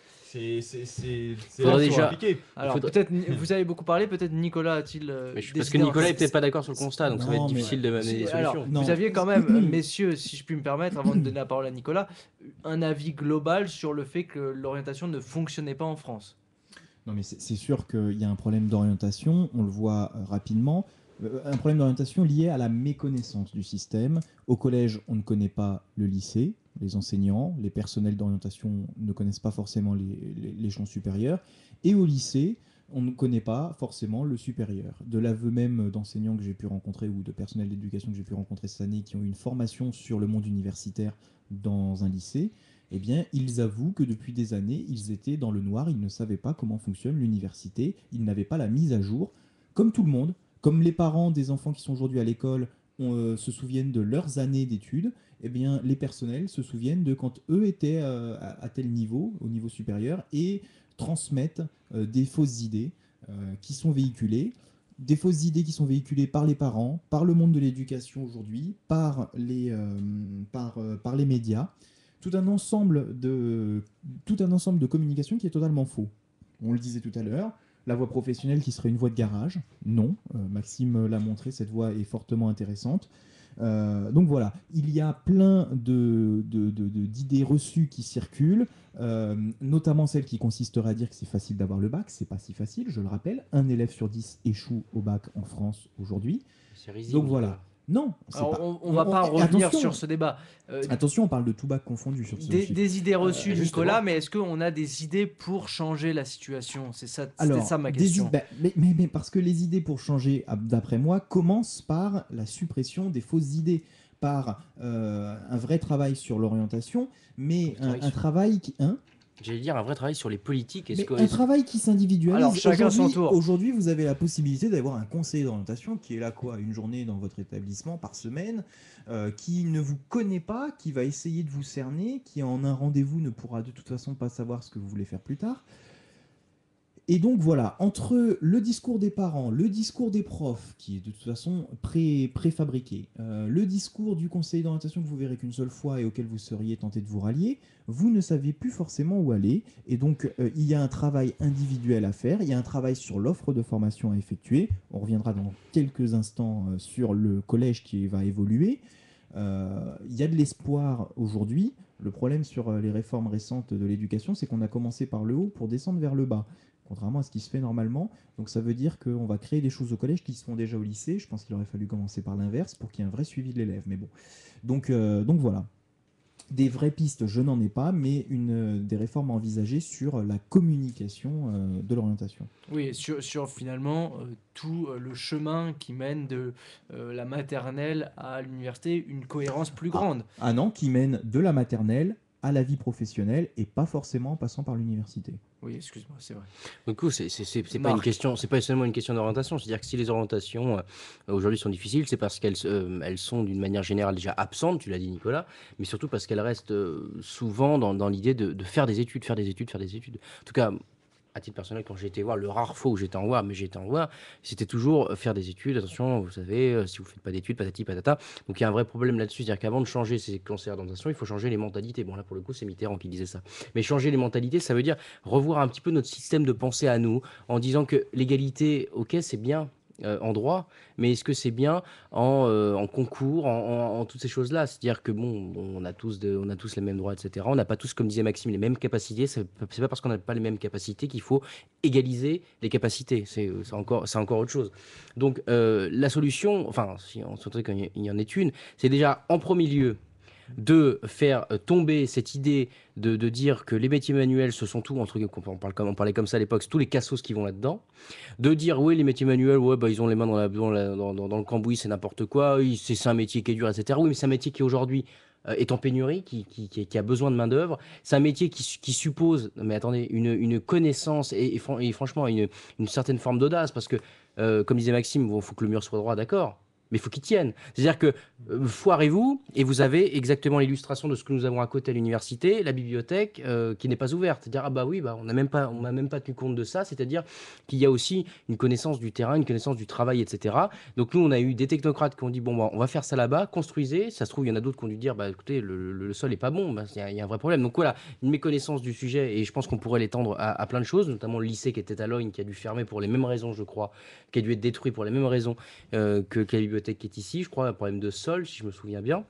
C'est Faudrait déjà- compliqué. Alors faudrait- peut-être vous avez beaucoup parlé, peut-être Nicolas a-t-il mais des parce que idées en Nicolas est tête? peut-être pas d'accord sur le constat, donc ça va être Non, mais- difficile de m'amener des Alors, solutions. Non. vous aviez quand même, messieurs, si je puis me permettre, avant de donner la parole à Nicolas, un avis global sur le fait que l'orientation ne fonctionnait pas en France. Non, mais c'est sûr qu'il y a un problème d'orientation, on le voit rapidement. Un problème d'orientation lié à la méconnaissance du système. Au collège, on ne connaît pas le lycée, les enseignants, les personnels d'orientation ne connaissent pas forcément l'échelon supérieur. Et au lycée, on ne connaît pas forcément le supérieur. De l'aveu même d'enseignants que j'ai pu rencontrer ou de personnels d'éducation que j'ai pu rencontrer cette année qui ont eu une formation sur le monde universitaire dans un lycée, eh bien, ils avouent que depuis des années, ils étaient dans le noir, ils ne savaient pas comment fonctionne l'université, ils n'avaient pas la mise à jour, comme tout le monde, comme les parents des enfants qui sont aujourd'hui à l'école se souviennent de leurs années d'études, eh bien, les personnels se souviennent de quand eux étaient à tel niveau, au niveau supérieur, et transmettent des fausses idées qui sont véhiculées. Des fausses idées qui sont véhiculées par les parents, par le monde de l'éducation aujourd'hui, par les médias. Tout un ensemble de communication qui est totalement faux. On le disait tout à l'heure, la voie professionnelle qui serait une voie de garage, non. Maxime l'a montré, cette voie est fortement intéressante. Donc voilà, il y a plein d'idées reçues qui circulent, notamment celle qui consisterait à dire que c'est facile d'avoir le bac. C'est pas si facile, je le rappelle. Un élève sur 10 échoue au bac en France aujourd'hui. C'est risible. Donc voilà. Non, c'est Alors, pas... on va pas revenir attention. sur ce débat. Attention, on parle de tout bac confondu sur ce sujet. Des idées reçues, justement. Nicolas, mais est-ce qu'on a des idées pour changer la situation? C'était Alors, ça ma des question. idées- mais parce que les idées pour changer, d'après moi, commencent par la suppression des fausses idées, par un vrai travail sur l'orientation, mais un travail qui... J'allais dire un vrai travail sur les politiques. Mais un travail qui s'individualise. Alors, chacun son tour. Aujourd'hui, vous avez la possibilité d'avoir un conseiller d'orientation qui est là une journée dans votre établissement par semaine, qui ne vous connaît pas, qui va essayer de vous cerner, qui en un rendez-vous ne pourra de toute façon pas savoir ce que vous voulez faire plus tard. Et donc voilà, entre le discours des parents, le discours des profs, qui est de toute façon préfabriqué, le discours du conseiller d'orientation que vous verrez qu'une seule fois et auquel vous seriez tenté de vous rallier, vous ne savez plus forcément où aller. Et donc il y a un travail individuel à faire, il y a un travail sur l'offre de formation à effectuer. On reviendra dans quelques instants sur le collège qui va évoluer. Il y a de l'espoir aujourd'hui. Le problème sur les réformes récentes de l'éducation, c'est qu'on a commencé par le haut pour descendre vers le bas, contrairement à ce qui se fait normalement. Donc ça veut dire qu'on va créer des choses au collège qui se font déjà au lycée. Je pense qu'il aurait fallu commencer par l'inverse pour qu'il y ait un vrai suivi de l'élève. Mais bon. Donc voilà. Des vraies pistes, je n'en ai pas, mais des réformes à envisager sur la communication de l'orientation. Oui, sur finalement tout le chemin qui mène de la maternelle à l'université, une cohérence plus grande. Ah non, qui mène de la maternelle à la vie professionnelle et pas forcément en passant par l'université. Oui, excuse-moi, c'est vrai. Du coup, c'est pas une Marc. question, c'est pas seulement une question d'orientation. C'est-à-dire que si les orientations aujourd'hui sont difficiles, c'est parce qu'elles elles sont d'une manière générale déjà absentes, tu l'as dit Nicolas, mais surtout parce qu'elles restent souvent dans l'idée de faire des études, faire des études, faire des études. En tout cas, à titre personnel, quand j'ai été voir, le rare fois où j'étais en voir, mais j'étais en voir, c'était toujours faire des études. Attention, vous savez, si vous faites pas d'études, patati patata. Donc il y a un vrai problème là-dessus, c'est-à-dire qu'avant de changer ces conseillers d'orientation, il faut changer les mentalités. Bon là pour le coup, c'est Mitterrand qui disait ça. Mais changer les mentalités, ça veut dire revoir un petit peu notre système de pensée à nous, en disant que l'égalité, ok, c'est bien. En droit, mais est-ce que c'est bien en concours, en toutes ces choses-là? C'est-à-dire que bon, on a tous les mêmes droits, etc. On n'a pas tous, comme disait Maxime, les mêmes capacités. C'est pas parce qu'on n'a pas les mêmes capacités qu'il faut égaliser les capacités. C'est encore autre chose. Donc la solution, enfin, si on s'entend qu'il y en ait une, c'est déjà en premier lieu de faire tomber cette idée de dire que les métiers manuels, ce sont tout, entre guillemets, on parlait comme ça à l'époque, c'est tous les cassos qui vont là-dedans, de dire oui, les métiers manuels, ouais, bah, ils ont les mains dans le cambouis, c'est n'importe quoi, oui, c'est un métier qui est dur, etc. Oui, mais c'est un métier qui aujourd'hui est en pénurie, qui a besoin de main-d'œuvre. C'est un métier qui suppose, mais attendez, une connaissance et franchement une certaine forme d'audace, parce que, comme disait Maxime, il faut que le mur soit droit, d'accord. Mais il faut qu'il tienne. C'est-à-dire que foirez-vous et vous avez exactement l'illustration de ce que nous avons à côté à l'université, la bibliothèque qui n'est pas ouverte. C'est-à-dire, ah bah oui, bah, on n'a même pas tenu compte de ça. C'est-à-dire qu'il y a aussi une connaissance du terrain, une connaissance du travail, etc. Donc nous, on a eu des technocrates qui ont dit, bon, bah, on va faire ça là-bas, construisez. Ça se trouve, il y en a d'autres qui ont dû dire, bah écoutez, le sol n'est pas bon, bah, il y a un vrai problème. Donc voilà, une méconnaissance du sujet et je pense qu'on pourrait l'étendre à plein de choses, notamment le lycée qui était à Logne, qui a dû fermer pour les mêmes raisons, je crois, qui a dû être détruit pour les mêmes raisons que la bibliothèque qui est ici, je crois, un problème de sol, si je me souviens bien.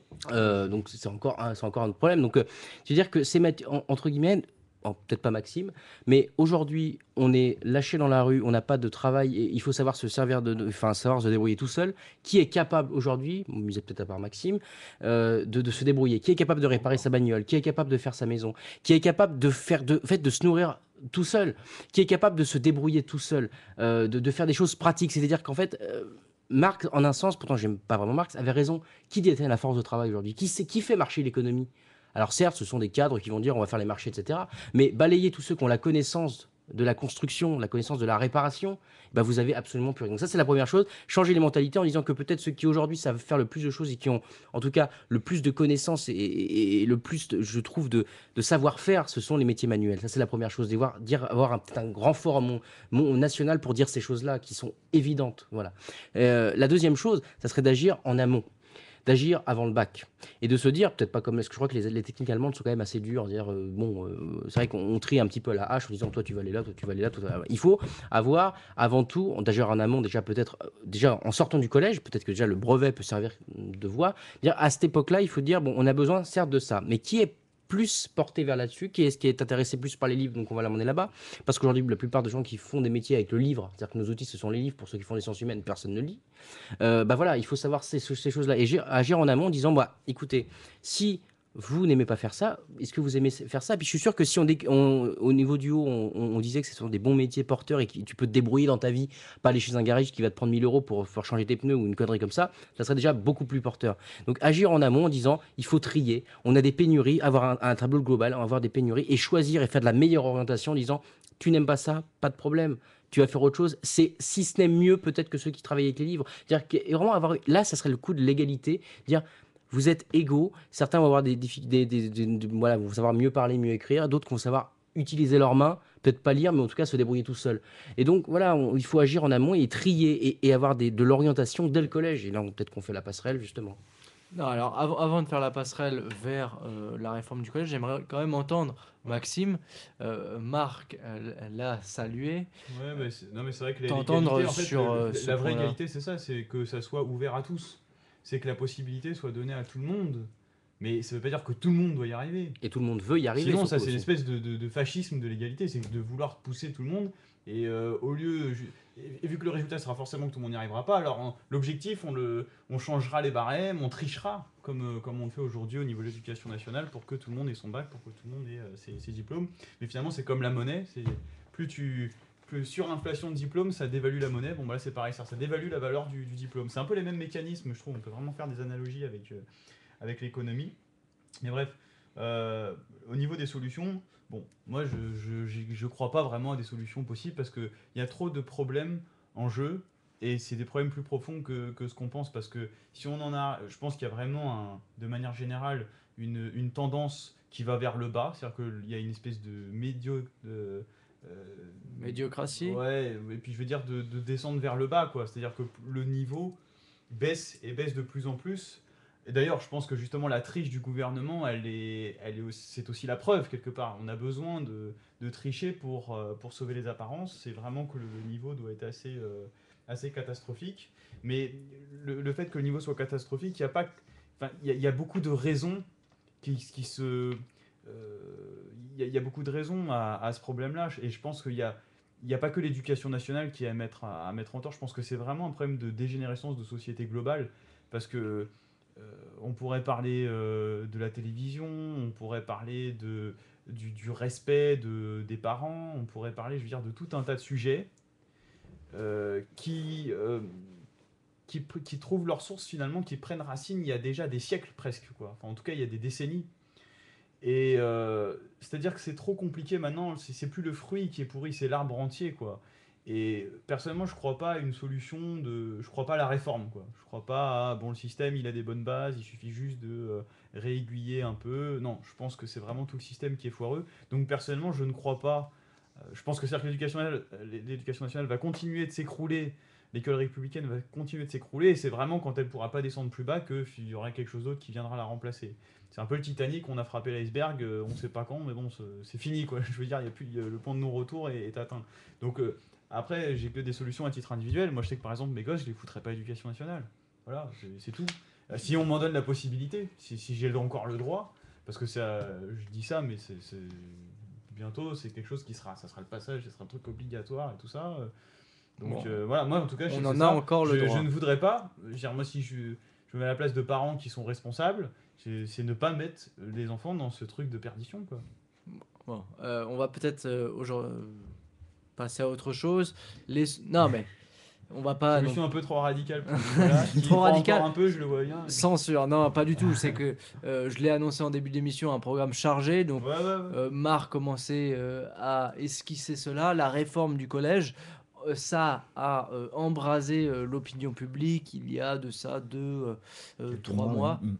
Donc c'est encore un autre problème. Donc c'est-à-dire que c'est entre guillemets, peut-être pas Maxime, mais aujourd'hui on est lâché dans la rue, on n'a pas de travail et il faut savoir se servir savoir se débrouiller tout seul. Qui est capable aujourd'hui, vous me peut-être à part Maxime, de se débrouiller? Qui est capable de réparer sa bagnole? Qui est capable de faire sa maison? Qui est capable de se nourrir tout seul? Qui est capable de se débrouiller tout seul, de faire des choses pratiques? C'est-à-dire qu'en fait Marx, en un sens, pourtant j'aime pas vraiment Marx, avait raison. Qui détient la force de travail aujourd'hui? Qui fait marcher l'économie? Alors certes, ce sont des cadres qui vont dire on va faire les marchés, etc. Mais balayer tous ceux qui ont la connaissance de la construction, la connaissance de la réparation, bah vous avez absolument plus rien. Donc ça, c'est la première chose. Changer les mentalités en disant que peut-être ceux qui aujourd'hui savent faire le plus de choses et qui ont en tout cas le plus de connaissances et le plus, je trouve, de savoir-faire, ce sont les métiers manuels. Ça, c'est la première chose. Avoir un grand forum national pour dire ces choses-là qui sont évidentes. Voilà. La deuxième chose, ça serait d'agir en amont. D'agir avant le bac et de se dire, peut-être pas comme, parce que je crois que les techniques allemandes sont quand même assez dures, dire c'est vrai qu'on trie un petit peu à la hache en disant toi tu vas aller là, toi tu vas aller là, il faut avoir avant tout d'agir en amont, déjà peut-être déjà en sortant du collège, peut-être que déjà le brevet peut servir de voie, dire à cette époque-là il faut dire bon on a besoin certes de ça, mais qui est plus porté vers là-dessus, qui est intéressé plus par les livres, donc on va l'amener là-bas, parce qu'aujourd'hui la plupart des gens qui font des métiers avec le livre, c'est-à-dire que nos outils ce sont les livres, pour ceux qui font des sciences humaines, personne ne lit, bah voilà, il faut savoir ces choses-là, et agir en amont en disant, bah écoutez, si vous n'aimez pas faire ça, est-ce que vous aimez faire ça? Puis je suis sûr que si au niveau du haut, on disait que ce sont des bons métiers porteurs et que tu peux te débrouiller dans ta vie, pas aller chez un garage qui va te prendre 1000 euros pour changer tes pneus ou une connerie comme ça serait déjà beaucoup plus porteur. Donc agir en amont en disant, il faut trier, on a des pénuries, avoir un tableau global, avoir des pénuries et choisir et faire de la meilleure orientation en disant, tu n'aimes pas ça, pas de problème. Tu vas faire autre chose, c'est si ce n'est mieux peut-être que ceux qui travaillent avec les livres. C'est-à-dire que, vraiment là, ça serait le coup de l'égalité, dire vous êtes égaux, certains vont avoir voilà, vont savoir mieux parler, mieux écrire, d'autres vont savoir utiliser leurs mains, peut-être pas lire, mais en tout cas se débrouiller tout seul. Et donc voilà, il faut agir en amont et trier et avoir de l'orientation dès le collège. Et là, peut-être qu'on fait la passerelle justement. Non, alors avant de faire la passerelle vers la réforme du collège, j'aimerais quand même entendre Maxime, Marc l'a salué. Ouais, mais non, mais c'est vrai que T'entendre l'égalité, en fait, sur ce la vraie point-là. égalité, c'est ça, c'est que ça soit ouvert à tous. C'est que la possibilité soit donnée à tout le monde. Mais ça veut pas dire que tout le monde doit y arriver. Et tout le monde veut y arriver. Sinon, ça, surtout c'est une aussi. espèce de fascisme de l'égalité, c'est de vouloir pousser tout le monde. Et au lieu. Et vu que le résultat sera forcément que tout le monde n'y arrivera pas, alors l'objectif, on changera les barèmes, on trichera, comme on le fait aujourd'hui au niveau de l'éducation nationale, pour que tout le monde ait son bac, pour que tout le monde ait ses diplômes. Mais finalement, c'est comme la monnaie, plus surinflation de diplômes, ça dévalue la monnaie. Bon, bah là, c'est pareil, ça dévalue la valeur du diplôme. C'est un peu les mêmes mécanismes, je trouve. On peut vraiment faire des analogies avec l'économie. Mais bref, Au niveau des solutions, bon, moi je crois pas vraiment à des solutions possibles parce qu'il y a trop de problèmes en jeu et c'est des problèmes plus profonds que ce qu'on pense parce que si on en a, je pense qu'il y a vraiment de manière générale une tendance qui va vers le bas, c'est-à-dire qu'il y a une espèce de Médiocratie. ouais, et puis je veux dire de descendre vers le bas, quoi. C'est-à-dire que le niveau baisse et baisse de plus en plus. Et d'ailleurs, je pense que justement la triche du gouvernement, c'est aussi la preuve quelque part. On a besoin de tricher pour sauver les apparences. C'est vraiment que le niveau doit être assez catastrophique. Mais le fait que le niveau soit catastrophique, il y a pas, enfin, il y a beaucoup de raisons qui se, il y a beaucoup de raisons à ce problème-là. Et je pense qu'il y a pas que l'éducation nationale qui est à mettre en tort. Je pense que c'est vraiment un problème de dégénérescence de société globale. Parce que on pourrait parler de la télévision, on pourrait parler du respect des parents, on pourrait parler, je veux dire, de tout un tas de sujets qui trouvent leur source finalement, qui prennent racine il y a déjà des siècles presque, quoi. Enfin, en tout cas, il y a des décennies. Et c'est-à-dire que c'est trop compliqué maintenant, c'est plus le fruit qui est pourri, c'est l'arbre entier, quoi. Et personnellement, je crois pas à une solution je crois pas à la réforme, quoi. Je crois pas à, bon, le système, il a des bonnes bases, il suffit juste de réaiguiller un peu. Non, je pense que c'est vraiment tout le système qui est foireux. Donc personnellement, je ne crois pas. Je pense que, c'est-à-dire que l'éducation nationale va continuer de s'écrouler, l'école républicaine va continuer de s'écrouler, et c'est vraiment quand elle pourra pas descendre plus bas qu'il y aura quelque chose d'autre qui viendra la remplacer. C'est un peu le Titanic, on a frappé l'iceberg, on sait pas quand, mais bon, c'est fini, quoi. Je veux dire, le point de non-retour est atteint. Donc après, j'ai que des solutions à titre individuel. Moi, je sais que par exemple, mes gosses, je les foutrais pas à l'éducation nationale. Voilà, c'est tout. Si on m'en donne la possibilité, si j'ai encore le droit, parce que je dis ça, mais bientôt, c'est quelque chose ça sera le passage, ça sera un truc obligatoire et tout ça. Donc Bon. Voilà, moi en tout cas, On c'est en a ça. encore le droit. Je ne voudrais pas. Je veux dire, moi, si je me mets à la place de parents qui sont responsables, c'est ne pas mettre les enfants dans ce truc de perdition, quoi. Bon, on va peut-être aujourd'hui passer à autre chose. Non, mais on va pas. Solution un peu trop radicale pour Nicolas. S'il Trop croit radicale. encore un peu, je le vois bien. Censure, non, pas du tout. C'est que je l'ai annoncé en début d'émission, un programme chargé. Donc, Ouais. Marc commençait à esquisser cela. La réforme du collège, ça a embrasé l'opinion publique il y a de ça 3 mois. Ouais.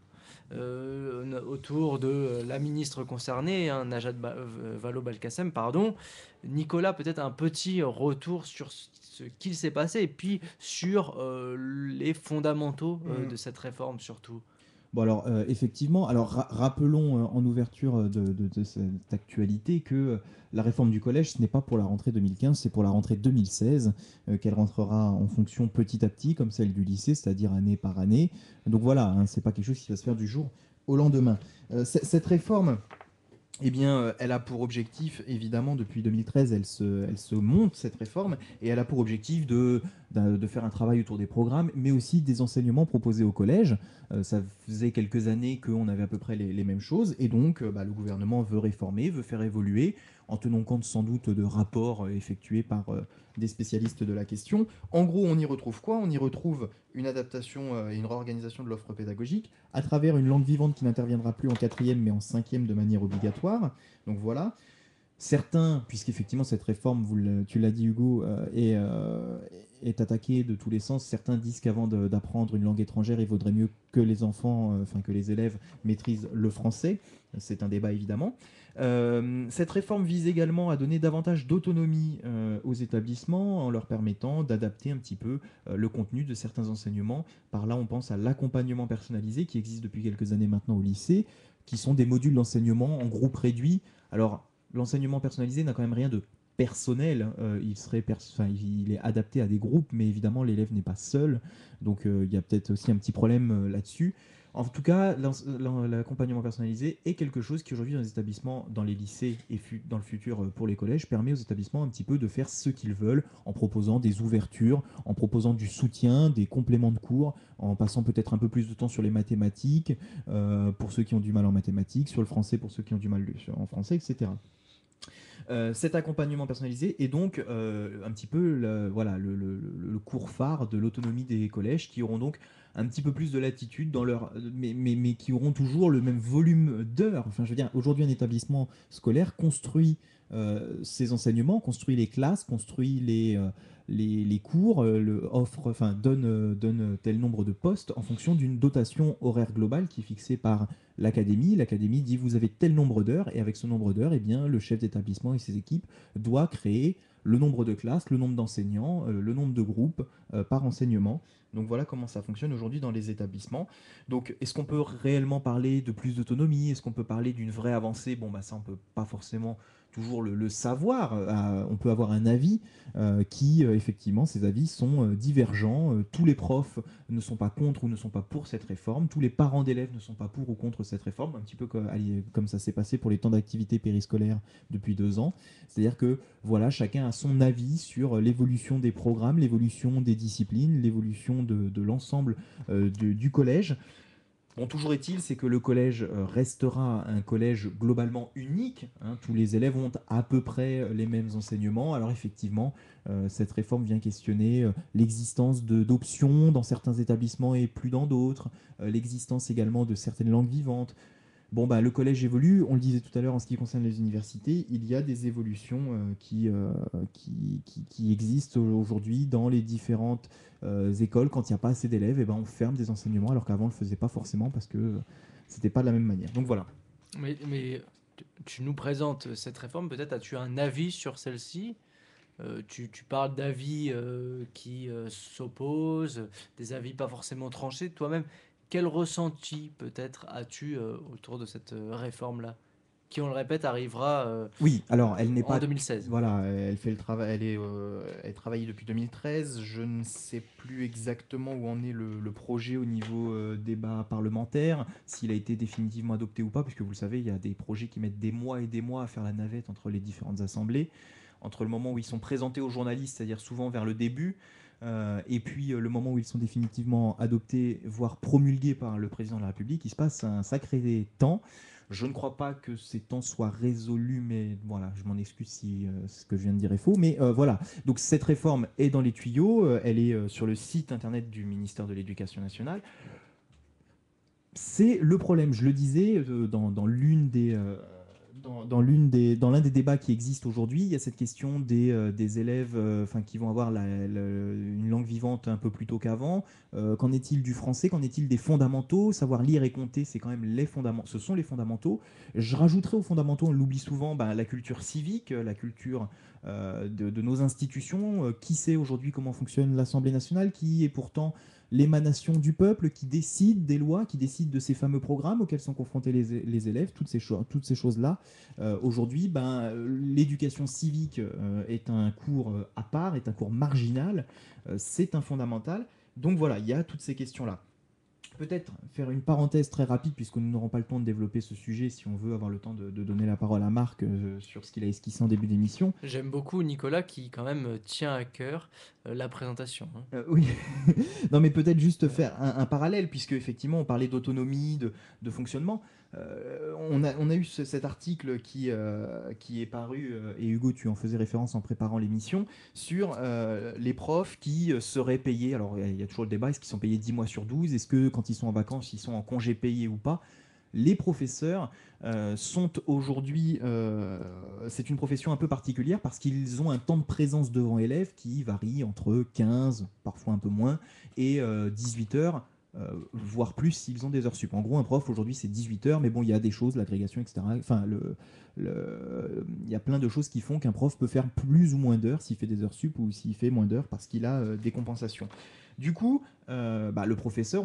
Autour de la ministre concernée, hein, Najat Vallaud-Belkacem, pardon. Nicolas, peut-être un petit retour sur ce qu'il s'est passé et puis sur les fondamentaux de cette réforme surtout. Bon alors effectivement, alors rappelons en ouverture de cette actualité que la réforme du collège, ce n'est pas pour la rentrée 2015, c'est pour la rentrée 2016 qu'elle rentrera en fonction petit à petit, comme celle du lycée, c'est-à-dire année par année. Donc voilà, hein, c'est pas quelque chose qui va se faire du jour au lendemain. Cette réforme, eh bien, elle a pour objectif, évidemment, depuis 2013, elle se monte, cette réforme, et elle a pour objectif de faire un travail autour des programmes, mais aussi des enseignements proposés au collège. Ça faisait quelques années qu'on avait à peu près les mêmes choses, et donc le gouvernement veut réformer, veut faire évoluer, en tenant compte sans doute de rapports effectués par des spécialistes de la question. En gros, on y retrouve quoi ? On y retrouve une adaptation et une réorganisation de l'offre pédagogique à travers une langue vivante qui n'interviendra plus en 4e mais en 5e de manière obligatoire. Donc voilà. Certains, puisqu'effectivement cette réforme, tu l'as dit Hugo, est attaquée de tous les sens, certains disent qu'avant d'apprendre une langue étrangère, il vaudrait mieux que les enfants, que les élèves maîtrisent le français. C'est un débat évidemment. Cette réforme vise également à donner davantage d'autonomie aux établissements en leur permettant d'adapter un petit peu le contenu de certains enseignements. Par là, on pense à l'accompagnement personnalisé qui existe depuis quelques années maintenant au lycée, qui sont des modules d'enseignement en groupe réduit. Alors, l'enseignement personnalisé n'a quand même rien de personnel. Il est adapté à des groupes, mais évidemment, l'élève n'est pas seul. Donc, il y a peut-être aussi un petit problème là-dessus. En tout cas, l'accompagnement personnalisé est quelque chose qui aujourd'hui dans les établissements, dans les lycées et dans le futur pour les collèges, permet aux établissements un petit peu de faire ce qu'ils veulent en proposant des ouvertures, en proposant du soutien, des compléments de cours, en passant peut-être un peu plus de temps sur les mathématiques pour ceux qui ont du mal en mathématiques, sur le français pour ceux qui ont du mal en français, etc. Cet accompagnement personnalisé est donc un petit peu le cours phare de l'autonomie des collèges qui auront donc un petit peu plus de latitude dans leur, mais qui auront toujours le même volume d'heures. Enfin, je veux dire, aujourd'hui, un établissement scolaire construit ses enseignements, construit les classes, construit les cours, donne tel nombre de postes en fonction d'une dotation horaire globale qui est fixée par l'académie. L'académie dit vous avez tel nombre d'heures et avec ce nombre d'heures, eh bien, le chef d'établissement et ses équipes doit créer le nombre de classes, le nombre d'enseignants, le nombre de groupes par enseignement. Donc voilà comment ça fonctionne aujourd'hui dans les établissements. Donc est-ce qu'on peut réellement parler de plus d'autonomie? Est-ce qu'on peut parler d'une vraie avancée? Bon, bah ça on peut pas forcément toujours le savoir. On peut avoir un avis effectivement, ces avis sont divergents. Tous les profs ne sont pas contre ou ne sont pas pour cette réforme. Tous les parents d'élèves ne sont pas pour ou contre cette réforme, un petit peu comme ça s'est passé pour les temps d'activité périscolaire depuis 2 ans. C'est-à-dire que voilà, chacun a son avis sur l'évolution des programmes, l'évolution des disciplines, l'évolution de l'ensemble du collège. Bon, toujours est-il, c'est que le collège restera un collège globalement unique. Tous les élèves ont à peu près les mêmes enseignements. Alors effectivement, cette réforme vient questionner l'existence d'options dans certains établissements et plus dans d'autres, l'existence également de certaines langues vivantes. Bon, bah, le collège évolue, on le disait tout à l'heure en ce qui concerne les universités, il y a des évolutions qui existent aujourd'hui dans les différentes écoles. Quand il n'y a pas assez d'élèves, eh ben, on ferme des enseignements alors qu'avant on ne le faisait pas forcément parce que c'était pas de la même manière. Donc voilà. Mais tu nous présentes cette réforme, peut-être as-tu un avis sur celle-ci? Tu parles d'avis qui s'opposent, des avis pas forcément tranchés. Toi-même, quel ressenti peut-être as-tu autour de cette réforme-là, qui, on le répète, arrivera Oui, alors elle n'est en pas. 2016? Voilà, elle fait le travail, elle travaille depuis 2013. Je ne sais plus exactement où en est le projet au niveau débat parlementaire, s'il a été définitivement adopté ou pas, puisque vous le savez, il y a des projets qui mettent des mois et des mois à faire la navette entre les différentes assemblées, entre le moment où ils sont présentés aux journalistes, c'est-à-dire souvent vers le début, et puis le moment où ils sont définitivement adoptés, voire promulgués par le président de la République, il se passe un sacré temps. Je ne crois pas que ces temps soient résolus, mais voilà, je m'en excuse si ce que je viens de dire est faux. Mais voilà, donc cette réforme est dans les tuyaux, elle est sur le site internet du ministère de l'Éducation nationale. C'est le problème, je le disais, dans l'un des débats qui existent aujourd'hui, il y a cette question des élèves qui vont avoir une langue vivante un peu plus tôt qu'avant. Qu'en est-il du français? Qu'en est-il des fondamentaux? Savoir lire et compter, c'est quand même ce sont les fondamentaux. Je rajouterai aux fondamentaux, on l'oublie souvent, la culture civique, la culture de nos institutions. Qui sait aujourd'hui comment fonctionne l'Assemblée nationale, qui est pourtant l'émanation du peuple, qui décide des lois, qui décide de ces fameux programmes auxquels sont confrontés les élèves, toutes ces choses-là. Aujourd'hui, l'éducation civique est un cours à part, est un cours marginal, c'est un fondamental. Donc voilà, il y a toutes ces questions-là. Peut-être faire une parenthèse très rapide, puisque nous n'aurons pas le temps de développer ce sujet, si on veut avoir le temps de donner la parole à Marc sur ce qu'il a esquissé en début d'émission. J'aime beaucoup Nicolas qui quand même tient à cœur la présentation. Oui, non mais peut-être juste faire un parallèle, puisque effectivement on parlait d'autonomie, de fonctionnement. On a eu cet article qui est paru, et Hugo tu en faisais référence en préparant l'émission, sur les profs qui seraient payés. Alors il y a toujours le débat, est-ce qu'ils sont payés 10 mois sur 12? Est-ce que quand ils sont en vacances, ils sont en congé payé ou pas? Les professeurs sont aujourd'hui, c'est une profession un peu particulière parce qu'ils ont un temps de présence devant élèves qui varie entre 15, parfois un peu moins, et 18 heures, voire plus s'ils ont des heures sup. En gros, un prof aujourd'hui c'est 18 heures, mais bon, il y a des choses, l'agrégation, etc. Enfin, il y a plein de choses qui font qu'un prof peut faire plus ou moins d'heures s'il fait des heures sup ou s'il fait moins d'heures parce qu'il a des compensations. Du coup, le professeur,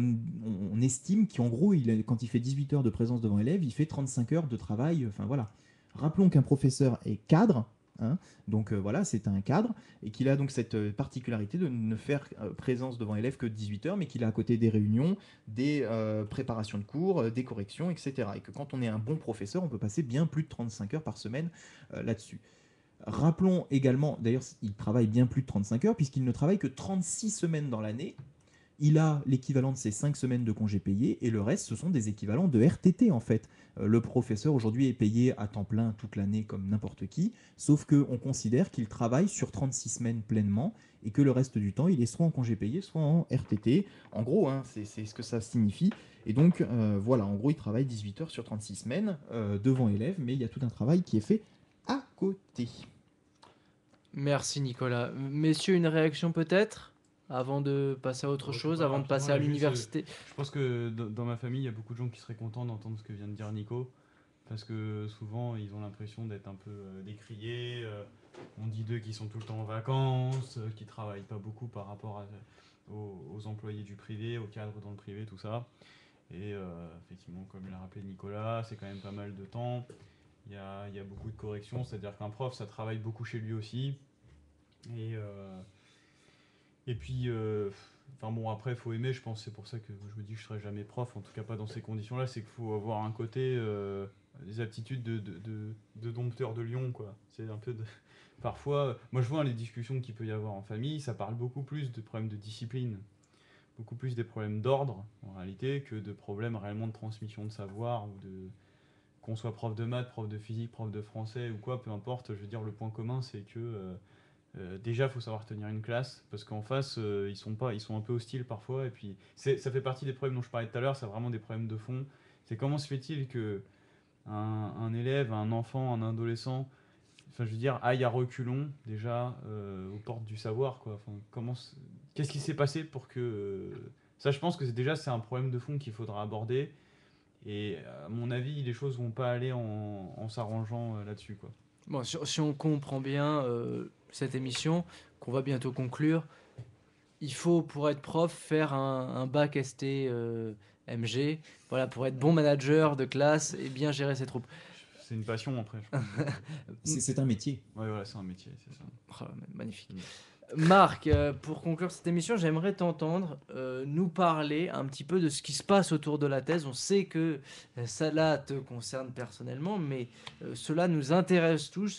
on estime qu'en gros, quand il fait 18 heures de présence devant élève, il fait 35 heures de travail. Enfin voilà. Rappelons qu'un professeur est cadre, donc voilà, c'est un cadre, et qu'il a donc cette particularité de ne faire présence devant élève que 18 heures, mais qu'il a à côté des réunions, des préparations de cours, des corrections, etc. Et que quand on est un bon professeur, on peut passer bien plus de 35 heures par semaine là-dessus. Rappelons également, d'ailleurs, il travaille bien plus de 35 heures, puisqu'il ne travaille que 36 semaines dans l'année. Il a l'équivalent de ses 5 semaines de congés payés, et le reste, ce sont des équivalents de RTT, en fait. Le professeur, aujourd'hui, est payé à temps plein toute l'année, comme n'importe qui, sauf qu'on considère qu'il travaille sur 36 semaines pleinement, et que le reste du temps, il est soit en congé payé, soit en RTT. En gros, hein, c'est ce que ça signifie. Et donc, voilà, en gros, il travaille 18 heures sur 36 semaines devant élèves, mais il y a tout un travail qui est fait à côté. Merci Nicolas. Messieurs, une réaction peut-être avant de passer à autre chose, avant de passer à l'université. Je pense que dans ma famille, il y a beaucoup de gens qui seraient contents d'entendre ce que vient de dire Nico, parce que souvent, ils ont l'impression d'être un peu décriés. On dit d'eux qu'ils sont tout le temps en vacances, qu'ils travaillent pas beaucoup par rapport aux employés du privé, aux cadres dans le privé, tout ça. Et effectivement, comme l'a rappelé Nicolas, c'est quand même pas mal de temps. Il y a beaucoup de corrections, c'est-à-dire qu'un prof, ça travaille beaucoup chez lui aussi. Et puis, enfin bon, après, il faut aimer, je pense, c'est pour ça que je me dis que je ne serai jamais prof, en tout cas pas dans ces conditions-là, c'est qu'il faut avoir un côté, des aptitudes de dompteur de lion, quoi. C'est un peu de... Parfois, moi je vois les discussions qu'il peut y avoir en famille, ça parle beaucoup plus de problèmes de discipline, beaucoup plus des problèmes d'ordre, en réalité, que de problèmes réellement de transmission de savoir, ou de... qu'on soit prof de maths, prof de physique, prof de français, ou quoi, peu importe, je veux dire, le point commun, c'est que... déjà, il faut savoir tenir une classe, parce qu'en face, ils sont un peu hostiles parfois, et puis ça fait partie des problèmes dont je parlais tout à l'heure, c'est vraiment des problèmes de fond. C'est comment se fait-il que un élève, un enfant, un adolescent, enfin, je veux dire, aille à reculons, déjà, aux portes du savoir, quoi. Enfin, qu'est-ce qui s'est passé pour que... ça, je pense que c'est un problème de fond qu'il faudra aborder, et à mon avis, les choses vont pas aller en s'arrangeant là-dessus, quoi. Bon, si on comprend bien cette émission, qu'on va bientôt conclure, il faut, pour être prof, faire un bac ST MG, voilà, pour être bon manager de classe et bien gérer ses troupes. C'est une passion, après, je pense. C'est un métier. Ouais, voilà, c'est un métier, c'est ça. Oh, magnifique. Marc, pour conclure cette émission, j'aimerais t'entendre nous parler un petit peu de ce qui se passe autour de la thèse. On sait que ça là te concerne personnellement, mais cela nous intéresse tous.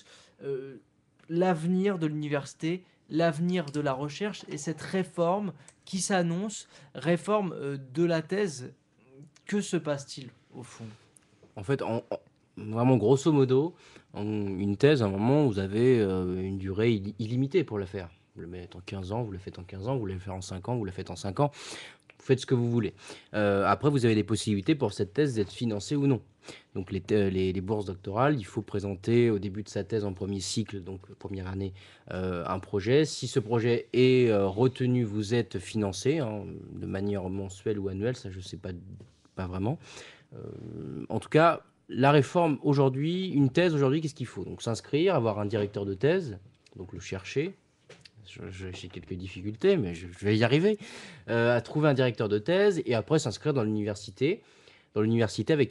L'avenir de l'université, l'avenir de la recherche et cette réforme qui s'annonce, réforme de la thèse. Que se passe-t-il au fond ? En fait, vraiment grosso modo, une thèse, à un moment, vous avez une durée illimitée pour la faire. Vous le mettez en 15 ans, vous le faites en 15 ans, vous voulez le faire en 5 ans, vous le faites en 5 ans. Vous faites ce que vous voulez. Après, vous avez des possibilités pour cette thèse d'être financée ou non. Donc, les bourses doctorales, il faut présenter au début de sa thèse en premier cycle, donc première année, un projet. Si ce projet est retenu, vous êtes financé de manière mensuelle ou annuelle, ça je ne sais pas vraiment. En tout cas, la réforme aujourd'hui, une thèse aujourd'hui, qu'est-ce qu'il faut ? Donc s'inscrire, avoir un directeur de thèse, donc le chercher. J'ai quelques difficultés, mais je vais y arriver. À trouver un directeur de thèse et après s'inscrire dans l'université. Dans l'université avec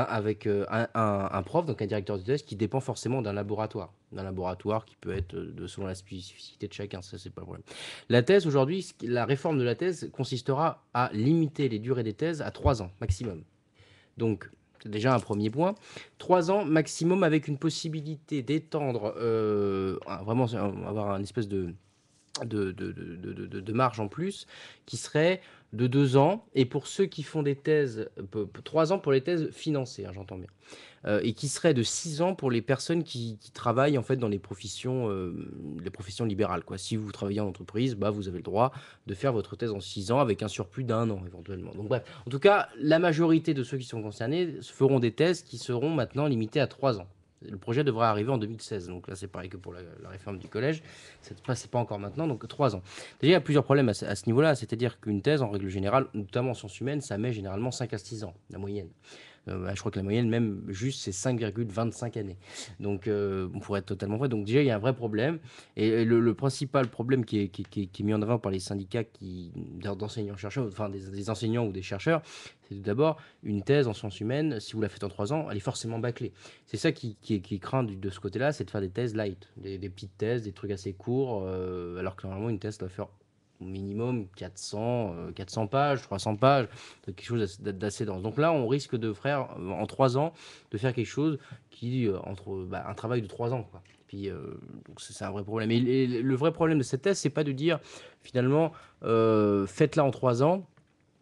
un prof, donc un directeur de thèse qui dépend forcément d'un laboratoire. D'un laboratoire qui peut être selon la spécificité de chacun, ça c'est pas le problème. La thèse aujourd'hui, la réforme de la thèse consistera à limiter les durées des thèses à 3 ans maximum. Donc, c'est déjà un premier point. 3 ans maximum avec une possibilité d'étendre, vraiment avoir un espèce de marge en plus, qui serait de 2 ans. Et pour ceux qui font des thèses, 3 ans pour les thèses financées, j'entends bien. Et qui serait de 6 ans pour les personnes qui travaillent en fait dans les professions libérales, quoi. Si vous travaillez en entreprise, vous avez le droit de faire votre thèse en 6 ans avec un surplus d'1 an éventuellement. Donc bref, en tout cas, la majorité de ceux qui sont concernés feront des thèses qui seront maintenant limitées à 3 ans. Le projet devrait arriver en 2016, donc là c'est pareil que pour la réforme du collège, c'est pas encore maintenant, donc 3 ans. Déjà il y a plusieurs problèmes à ce niveau-là, c'est-à-dire qu'une thèse en règle générale, notamment en sciences humaines, ça met généralement 5 à 6 ans, la moyenne. Je crois que la moyenne même juste c'est 5,25 années. Donc on pourrait être totalement vrai. Donc déjà il y a un vrai problème. Et le principal problème qui est mis en avant par les syndicats d'enseignants-chercheurs, enfin des enseignants ou des chercheurs, c'est tout d'abord une thèse en sciences humaines, si vous la faites en 3 ans, elle est forcément bâclée. C'est ça qui est craint de ce côté-là, c'est de faire des thèses light, des petites thèses, des trucs assez courts, alors que normalement une thèse doit faire au minimum 400 pages, 300 pages, quelque chose d'assez dense. Donc là, on risque de faire, en 3 ans, de faire quelque chose qui, un travail de 3 ans, quoi. Puis, donc c'est un vrai problème. Et le vrai problème de cette thèse, c'est pas de dire, finalement, faites-la en 3 ans,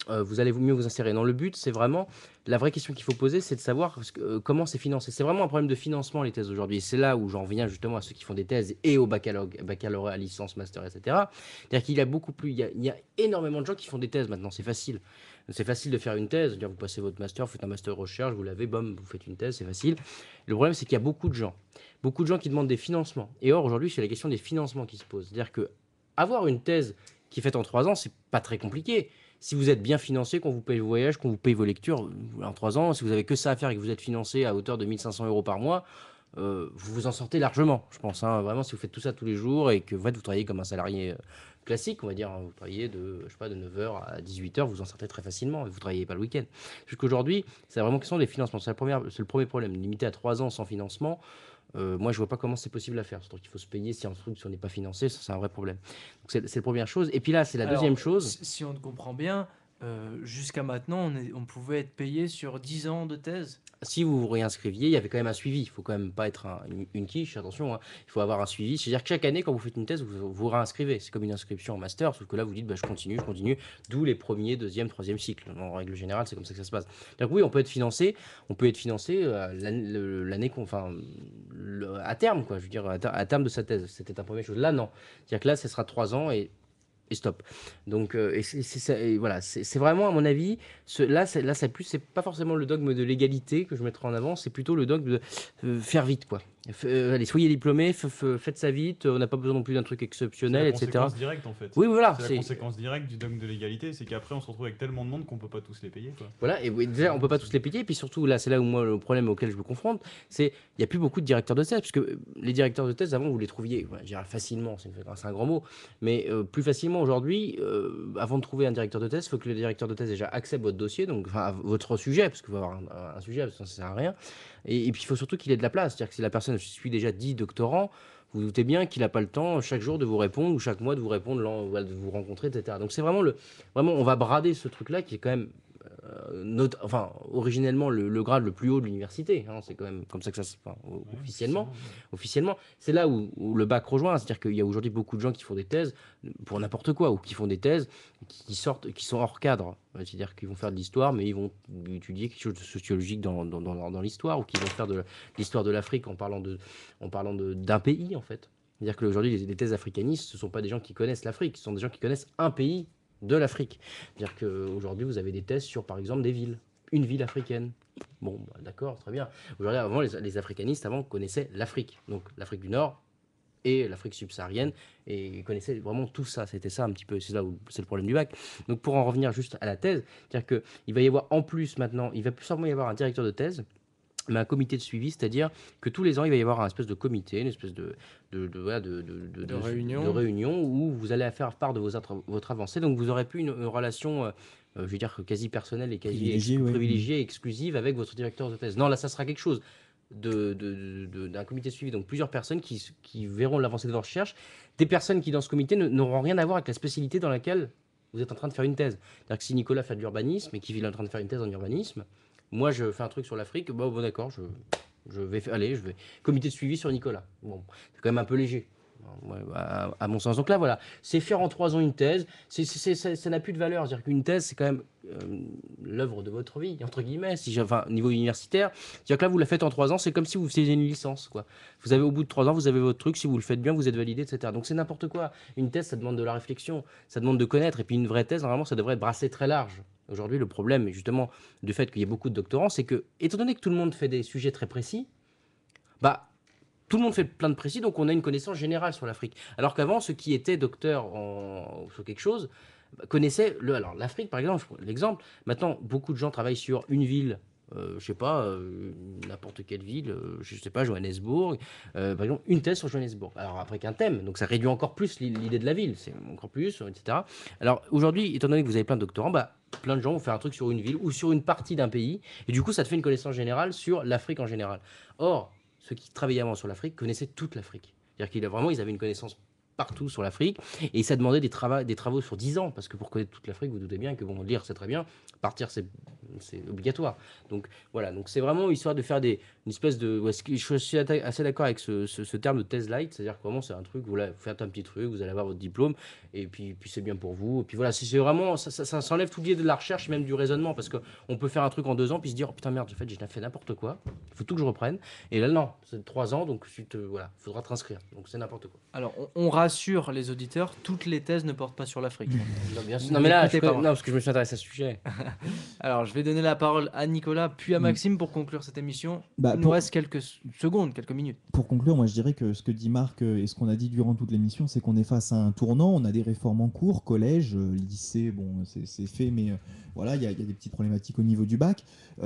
vous allez mieux vous insérer. Non, le but, c'est vraiment, la vraie question qu'il faut poser, c'est de savoir comment c'est financé. C'est vraiment un problème de financement, les thèses aujourd'hui. Et c'est là où j'en viens justement à ceux qui font des thèses et au baccalauréat, licence, master, etc. C'est-à-dire qu'il y a beaucoup plus, il y a énormément de gens qui font des thèses maintenant, c'est facile. C'est facile de faire une thèse, c'est-à-dire vous passez votre master, vous faites un master de recherche, vous l'avez, bam, vous faites une thèse, c'est facile. Le problème, c'est qu'il y a beaucoup de gens qui demandent des financements. Et or, aujourd'hui, c'est la question des financements qui se pose. C'est-à-dire que avoir une thèse qui est faite en 3 ans, c'est pas très compliqué. Si vous êtes bien financé, qu'on vous paye vos voyages, qu'on vous paye vos lectures, en 3 ans, si vous avez que ça à faire et que vous êtes financé à hauteur de 1500 € par mois, vous vous en sortez largement, je pense. Hein. Vraiment, si vous faites tout ça tous les jours et que en fait, vous travaillez comme un salarié classique, on va dire, hein, vous travaillez de 9h à 18h, vous en sortez très facilement et vous ne travaillez pas le week-end. Jusqu'aujourd'hui, c'est vraiment question des financements. C'est le premier problème. Limité à 3 ans sans financement, moi, je vois pas comment c'est possible à faire. Surtout qu'il faut se payer si on n'est pas financé, ça c'est un vrai problème. Donc c'est la première chose. Et puis là, c'est la deuxième chose. Si on te comprend bien, jusqu'à maintenant, on pouvait être payé sur 10 ans de thèse. Si vous vous réinscriviez, il y avait quand même un suivi. Il faut quand même pas être une quiche, attention. Hein. Il faut avoir un suivi. C'est-à-dire que chaque année, quand vous faites une thèse, vous vous réinscrivez. C'est comme une inscription en master, sauf que là, vous dites, bah, je continue. D'où les premiers, deuxième, troisième cycles. En règle générale, c'est comme ça que ça se passe. Donc oui, on peut être financé. L'année à terme, quoi. Je veux dire, à terme de sa thèse. C'était la première chose. Là, non. C'est-à-dire que là, ce sera 3 ans et stop. Donc, voilà, c'est vraiment, à mon avis, c'est pas forcément le dogme de l'égalité que je mettrai en avant, c'est plutôt le dogme de faire vite, quoi. Allez, soyez diplômés, faites ça vite, on n'a pas besoin non plus d'un truc exceptionnel, etc. C'est la conséquence directe, en fait. Oui, voilà. C'est la conséquence directe du dogme de l'égalité, c'est qu'après, on se retrouve avec tellement de monde qu'on peut pas tous les payer, quoi. Voilà, et oui, déjà, on peut pas tous les payer, et puis surtout, là, c'est là où moi, le problème auquel je me confronte, c'est il n'y a plus beaucoup de directeurs de thèse, parce que les directeurs de thèse, avant, vous les trouviez, je dirais facilement, c'est un grand mot, mais plus facilement aujourd'hui, avant de trouver un directeur de thèse, il faut que le directeur de thèse déjà accepte votre dossier, donc votre sujet, parce qu'il faut avoir un sujet, parce que ça sert à rien. Et puis il faut surtout qu'il ait de la place, c'est-à-dire que si la personne suit déjà 10 doctorants, vous doutez bien qu'il n'a pas le temps chaque jour de vous répondre ou chaque mois de vous répondre, de vous rencontrer, etc. Donc c'est vraiment on va brader ce truc-là qui est quand même originellement le grade le plus haut de l'université, hein, c'est quand même comme ça que ça se passe officiellement. C'est là où le bac rejoint, c'est-à-dire qu'il y a aujourd'hui beaucoup de gens qui font des thèses pour n'importe quoi, ou qui font des thèses qui sont hors cadre, c'est-à-dire qu'ils vont faire de l'histoire, mais ils vont étudier quelque chose de sociologique dans l'histoire, ou qu'ils vont faire de l'histoire de l'Afrique en parlant d'un pays, en fait. C'est-à-dire qu'aujourd'hui, les thèses africanistes, ce ne sont pas des gens qui connaissent l'Afrique, ce sont des gens qui connaissent un pays de l'Afrique. C'est-à-dire qu'aujourd'hui, vous avez des thèses sur, par exemple, des villes. Une ville africaine. Bon, bah, d'accord, très bien. Aujourd'hui, avant, les africanistes, connaissaient l'Afrique. Donc, l'Afrique du Nord et l'Afrique subsaharienne. Et ils connaissaient vraiment tout ça. C'était ça un petit peu, c'est là où c'est le problème du bac. Donc, pour en revenir juste à la thèse, c'est-à-dire qu'il va y avoir en plus maintenant, il va plus simplement y avoir un directeur de thèse, mais un comité de suivi, c'est-à-dire que tous les ans, il va y avoir un espèce de comité, une espèce de réunion où vous allez faire part de votre avancée. Donc, vous aurez plus une relation, je veux dire, quasi personnelle et quasi privilégiée, exclusive avec votre directeur de thèse. Non, là, ça sera quelque chose d'un comité de suivi. Donc, plusieurs personnes qui verront l'avancée de vos recherches. Des personnes qui, dans ce comité, n'auront rien à voir avec la spécialité dans laquelle vous êtes en train de faire une thèse. C'est-à-dire que si Nicolas fait de l'urbanisme et qu'il est en train de faire une thèse en urbanisme, moi, je fais un truc sur l'Afrique, bon d'accord, je vais comité de suivi sur Nicolas. Bon, c'est quand même un peu léger, à mon sens. Donc là, voilà, c'est faire en 3 ans une thèse, ça n'a plus de valeur. C'est-à-dire qu'une thèse, c'est quand même l'œuvre de votre vie, entre guillemets, niveau universitaire. C'est-à-dire que là, vous la faites en 3 ans, c'est comme si vous faisiez une licence, quoi. Au bout de 3 ans, vous avez votre truc, si vous le faites bien, vous êtes validé, etc. Donc c'est n'importe quoi. Une thèse, ça demande de la réflexion, ça demande de connaître, et puis une vraie thèse, normalement, ça devrait être brassé très large. Aujourd'hui, le problème, justement, du fait qu'il y ait beaucoup de doctorants, c'est que, étant donné que tout le monde fait des sujets très précis, tout le monde fait plein de précis, donc on a une connaissance générale sur l'Afrique. Alors qu'avant, ceux qui étaient docteurs sur quelque chose connaissaient l'Afrique, par exemple, l'exemple. Maintenant, beaucoup de gens travaillent sur une ville, je sais pas, n'importe quelle ville, je sais pas, Johannesburg, par exemple, une thèse sur Johannesburg. Alors après qu'un thème, donc ça réduit encore plus l'idée de la ville, c'est encore plus, etc. Alors aujourd'hui, étant donné que vous avez plein de doctorants, plein de gens vont faire un truc sur une ville ou sur une partie d'un pays, et du coup, ça te fait une connaissance générale sur l'Afrique en général. Or, ceux qui travaillaient avant sur l'Afrique connaissaient toute l'Afrique. C'est-à-dire qu'ils avaient une connaissance partout sur l'Afrique, et ça demandait des travaux sur 10 ans, parce que pour connaître toute l'Afrique, vous doutez bien que lire c'est très bien, partir c'est c'est obligatoire. Donc voilà, donc c'est vraiment histoire de faire une espèce de... je suis assez d'accord avec ce terme de thèse light, c'est-à-dire que vraiment c'est un truc, voilà, vous faites un petit truc, vous allez avoir votre diplôme, et puis c'est bien pour vous. Et puis voilà, c'est vraiment, ça s'enlève tout l'idée de la recherche, même du raisonnement, parce qu'on peut faire un truc en 2 ans, puis se dire, oh putain merde, en fait j'ai fait n'importe quoi, il faut tout que je reprenne. Et là non, c'est 3 ans, donc ensuite, voilà, il faudra te inscrire, donc c'est n'importe quoi. Alors, on rassure les auditeurs, toutes les thèses ne portent pas sur l'Afrique. Non, bien sûr. Ne Non mais là, l'écoutez pas, non, parce que je me suis intéressé à ce sujet. Alors, je vais donner la parole à Nicolas, puis à Maxime pour conclure cette émission. Bah, Il nous pour- reste quelques secondes, quelques minutes. Pour conclure, moi je dirais que ce que dit Marc et ce qu'on a dit durant toute l'émission, c'est qu'on est face à un tournant. On a des réformes en cours, collège, lycée, bon, c'est fait, mais voilà, il y a des petites problématiques au niveau du bac.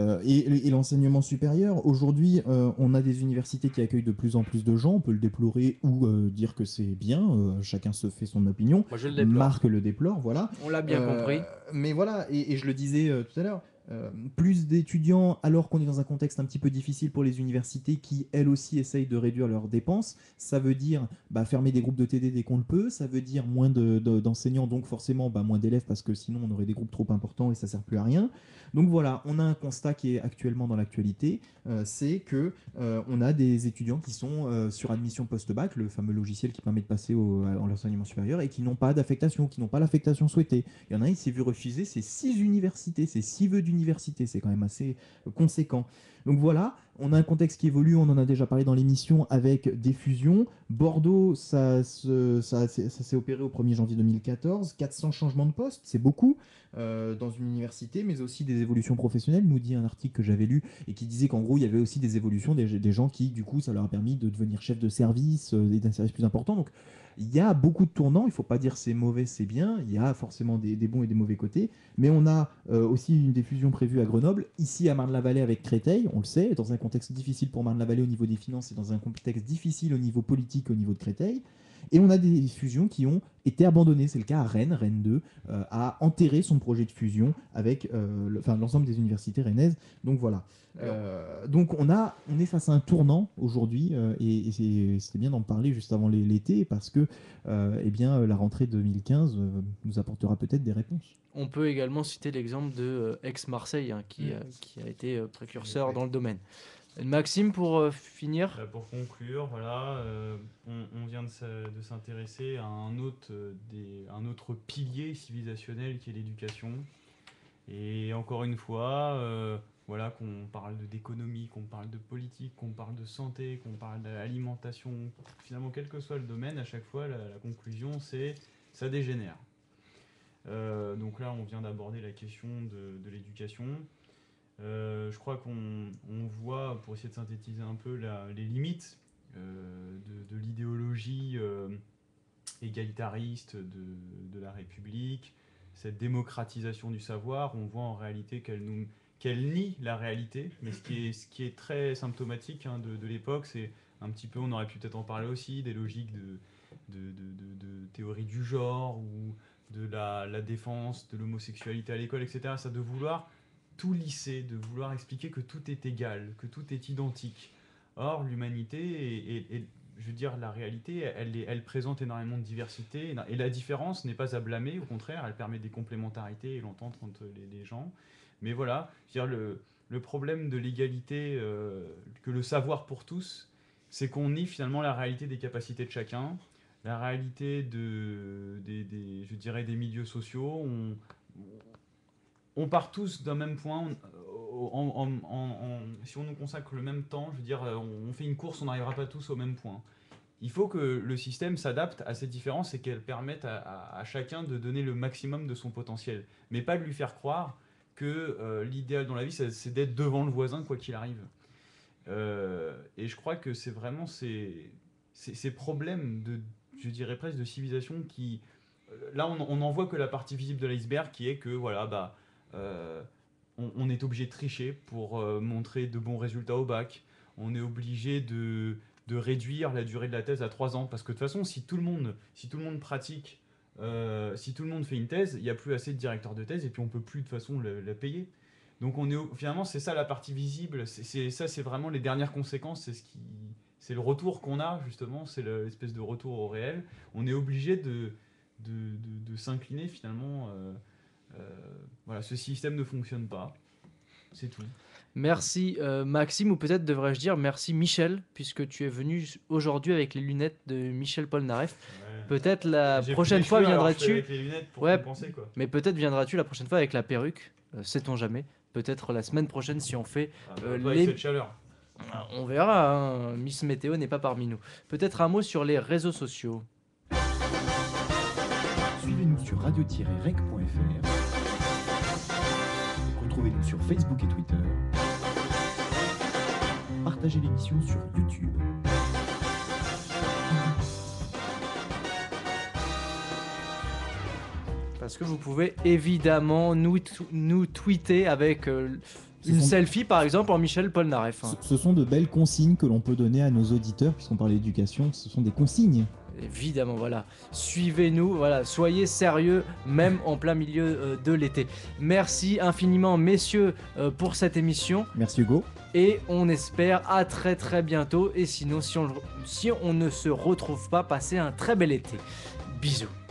Et l'enseignement supérieur, aujourd'hui, on a des universités qui accueillent de plus en plus de gens. On peut le déplorer ou dire que c'est bien. Chacun se fait son opinion. Moi je le déplore. Marc le déplore, voilà. On l'a bien compris. Mais voilà, et je le disais tout à l'heure, plus d'étudiants alors qu'on est dans un contexte un petit peu difficile pour les universités qui, elles aussi, essayent de réduire leurs dépenses. Ça veut dire fermer des groupes de TD dès qu'on le peut, ça veut dire moins d'enseignants, donc forcément moins d'élèves parce que sinon on aurait des groupes trop importants et ça ne sert plus à rien. Donc voilà, on a un constat qui est actuellement dans l'actualité, c'est que on a des étudiants qui sont sur admission post-bac, le fameux logiciel qui permet de passer à l'enseignement supérieur, et qui n'ont pas d'affectation, qui n'ont pas l'affectation souhaitée. Il y en a un, il s'est vu refuser, c'est 6 universités, c'est 6 vœux d'université, c'est quand même assez conséquent. Donc voilà, on a un contexte qui évolue, on en a déjà parlé dans l'émission, avec des fusions. Bordeaux, ça s'est opéré au 1er janvier 2014, 400 changements de poste, c'est beaucoup dans une université, mais aussi des évolutions professionnelles, nous dit un article que j'avais lu, et qui disait qu'en gros, il y avait aussi des évolutions, des gens qui, du coup, ça leur a permis de devenir chef de service, et d'un service plus important. Donc, il y a beaucoup de tournants, il ne faut pas dire c'est mauvais, c'est bien, il y a forcément des bons et des mauvais côtés, mais on a aussi une des fusions prévues à Grenoble, ici à Marne-la-Vallée avec Créteil, on le sait, dans un contexte difficile pour Marne-la-Vallée au niveau des finances et dans un contexte difficile au niveau politique au niveau de Créteil. Et on a des fusions qui ont été abandonnées. C'est le cas à Rennes. Rennes 2 a enterré son projet de fusion avec l'ensemble des universités rennaises. Donc voilà. Donc on est face à un tournant aujourd'hui et c'était bien d'en parler juste avant l'été parce que la rentrée 2015 nous apportera peut-être des réponses. On peut également citer l'exemple de Aix-Marseille, qui a été précurseur dans le domaine. Maxime, pour finir. Pour conclure, voilà, on vient de s'intéresser à un autre pilier civilisationnel qui est l'éducation. Et encore une fois, voilà, qu'on parle d'économie, qu'on parle de politique, qu'on parle de santé, qu'on parle d'alimentation, finalement quel que soit le domaine, à chaque fois la conclusion c'est ça dégénère. Donc là on vient d'aborder la question de l'éducation. Je crois qu'on voit, pour essayer de synthétiser un peu les limites de l'idéologie égalitariste de la République, cette démocratisation du savoir. On voit en réalité qu'elle nie la réalité, mais ce qui est très symptomatique de l'époque, c'est un petit peu, on aurait pu peut-être en parler aussi, des logiques de théorie du genre ou de la défense de l'homosexualité à l'école, etc. Ça de vouloir tout lisser, de vouloir expliquer que tout est égal, que tout est identique. Or, l'humanité, je veux dire, la réalité, elle présente énormément de diversité, et la différence n'est pas à blâmer, au contraire, elle permet des complémentarités et l'entente entre les gens. Mais voilà, je veux dire, le problème de l'égalité, que le savoir pour tous, c'est qu'on nie finalement la réalité des capacités de chacun, la réalité je dirais, des milieux sociaux. On part tous d'un même point. Si on nous consacre le même temps, je veux dire, on fait une course, on n'arrivera pas tous au même point. Il faut que le système s'adapte à ces différences et qu'elles permettent à chacun de donner le maximum de son potentiel. Mais pas de lui faire croire que l'idéal dans la vie, c'est d'être devant le voisin, quoi qu'il arrive. Et je crois que c'est vraiment ces problèmes je dirais presque de civilisation qui... Là, on n'en voit que la partie visible de l'iceberg, qui est que, voilà, on est obligé de tricher pour montrer de bons résultats au bac. On est obligé de réduire la durée de la thèse à 3 ans. Parce que de toute façon, si tout le monde pratique, si tout le monde fait une thèse, il n'y a plus assez de directeurs de thèse et puis on ne peut plus de toute façon la payer. Donc finalement, c'est ça la partie visible. C'est vraiment les dernières conséquences. C'est le retour qu'on a, justement. C'est l'espèce de retour au réel. On est obligé de s'incliner finalement. Voilà, ce système ne fonctionne pas. C'est tout. Merci Maxime, ou peut-être devrais-je dire merci Michel, puisque tu es venu aujourd'hui avec les lunettes de Michel Polnareff. Ouais. Peut-être la J'ai prochaine pris les fois cheveux, alors je fais viendras-tu, avec les lunettes pour Ouais. compenser, quoi. mais peut-être viendras-tu la prochaine fois avec la perruque, sait-on jamais. Peut-être la semaine prochaine si on fait, Ah, Euh, pas les- avec cette chaleur. on verra, hein, Miss Météo n'est pas parmi nous. Peut-être un mot sur les réseaux sociaux. Suivez-nous sur radio-rec.fr. Retrouvez-nous sur Facebook et Twitter. Partagez l'émission sur YouTube. Parce que vous pouvez évidemment nous tweeter avec Ce une sont- selfie par exemple en Michel Polnareff. hein. Ce sont de belles consignes que l'on peut donner à nos auditeurs, puisqu'on parle d'éducation, ce sont des consignes. Évidemment, voilà. Suivez-nous, voilà. Soyez sérieux, même en plein milieu de l'été. Merci infiniment, messieurs, pour cette émission. Merci Hugo. Et on espère à très très bientôt. Et sinon, si on ne se retrouve pas, passez un très bel été. Bisous.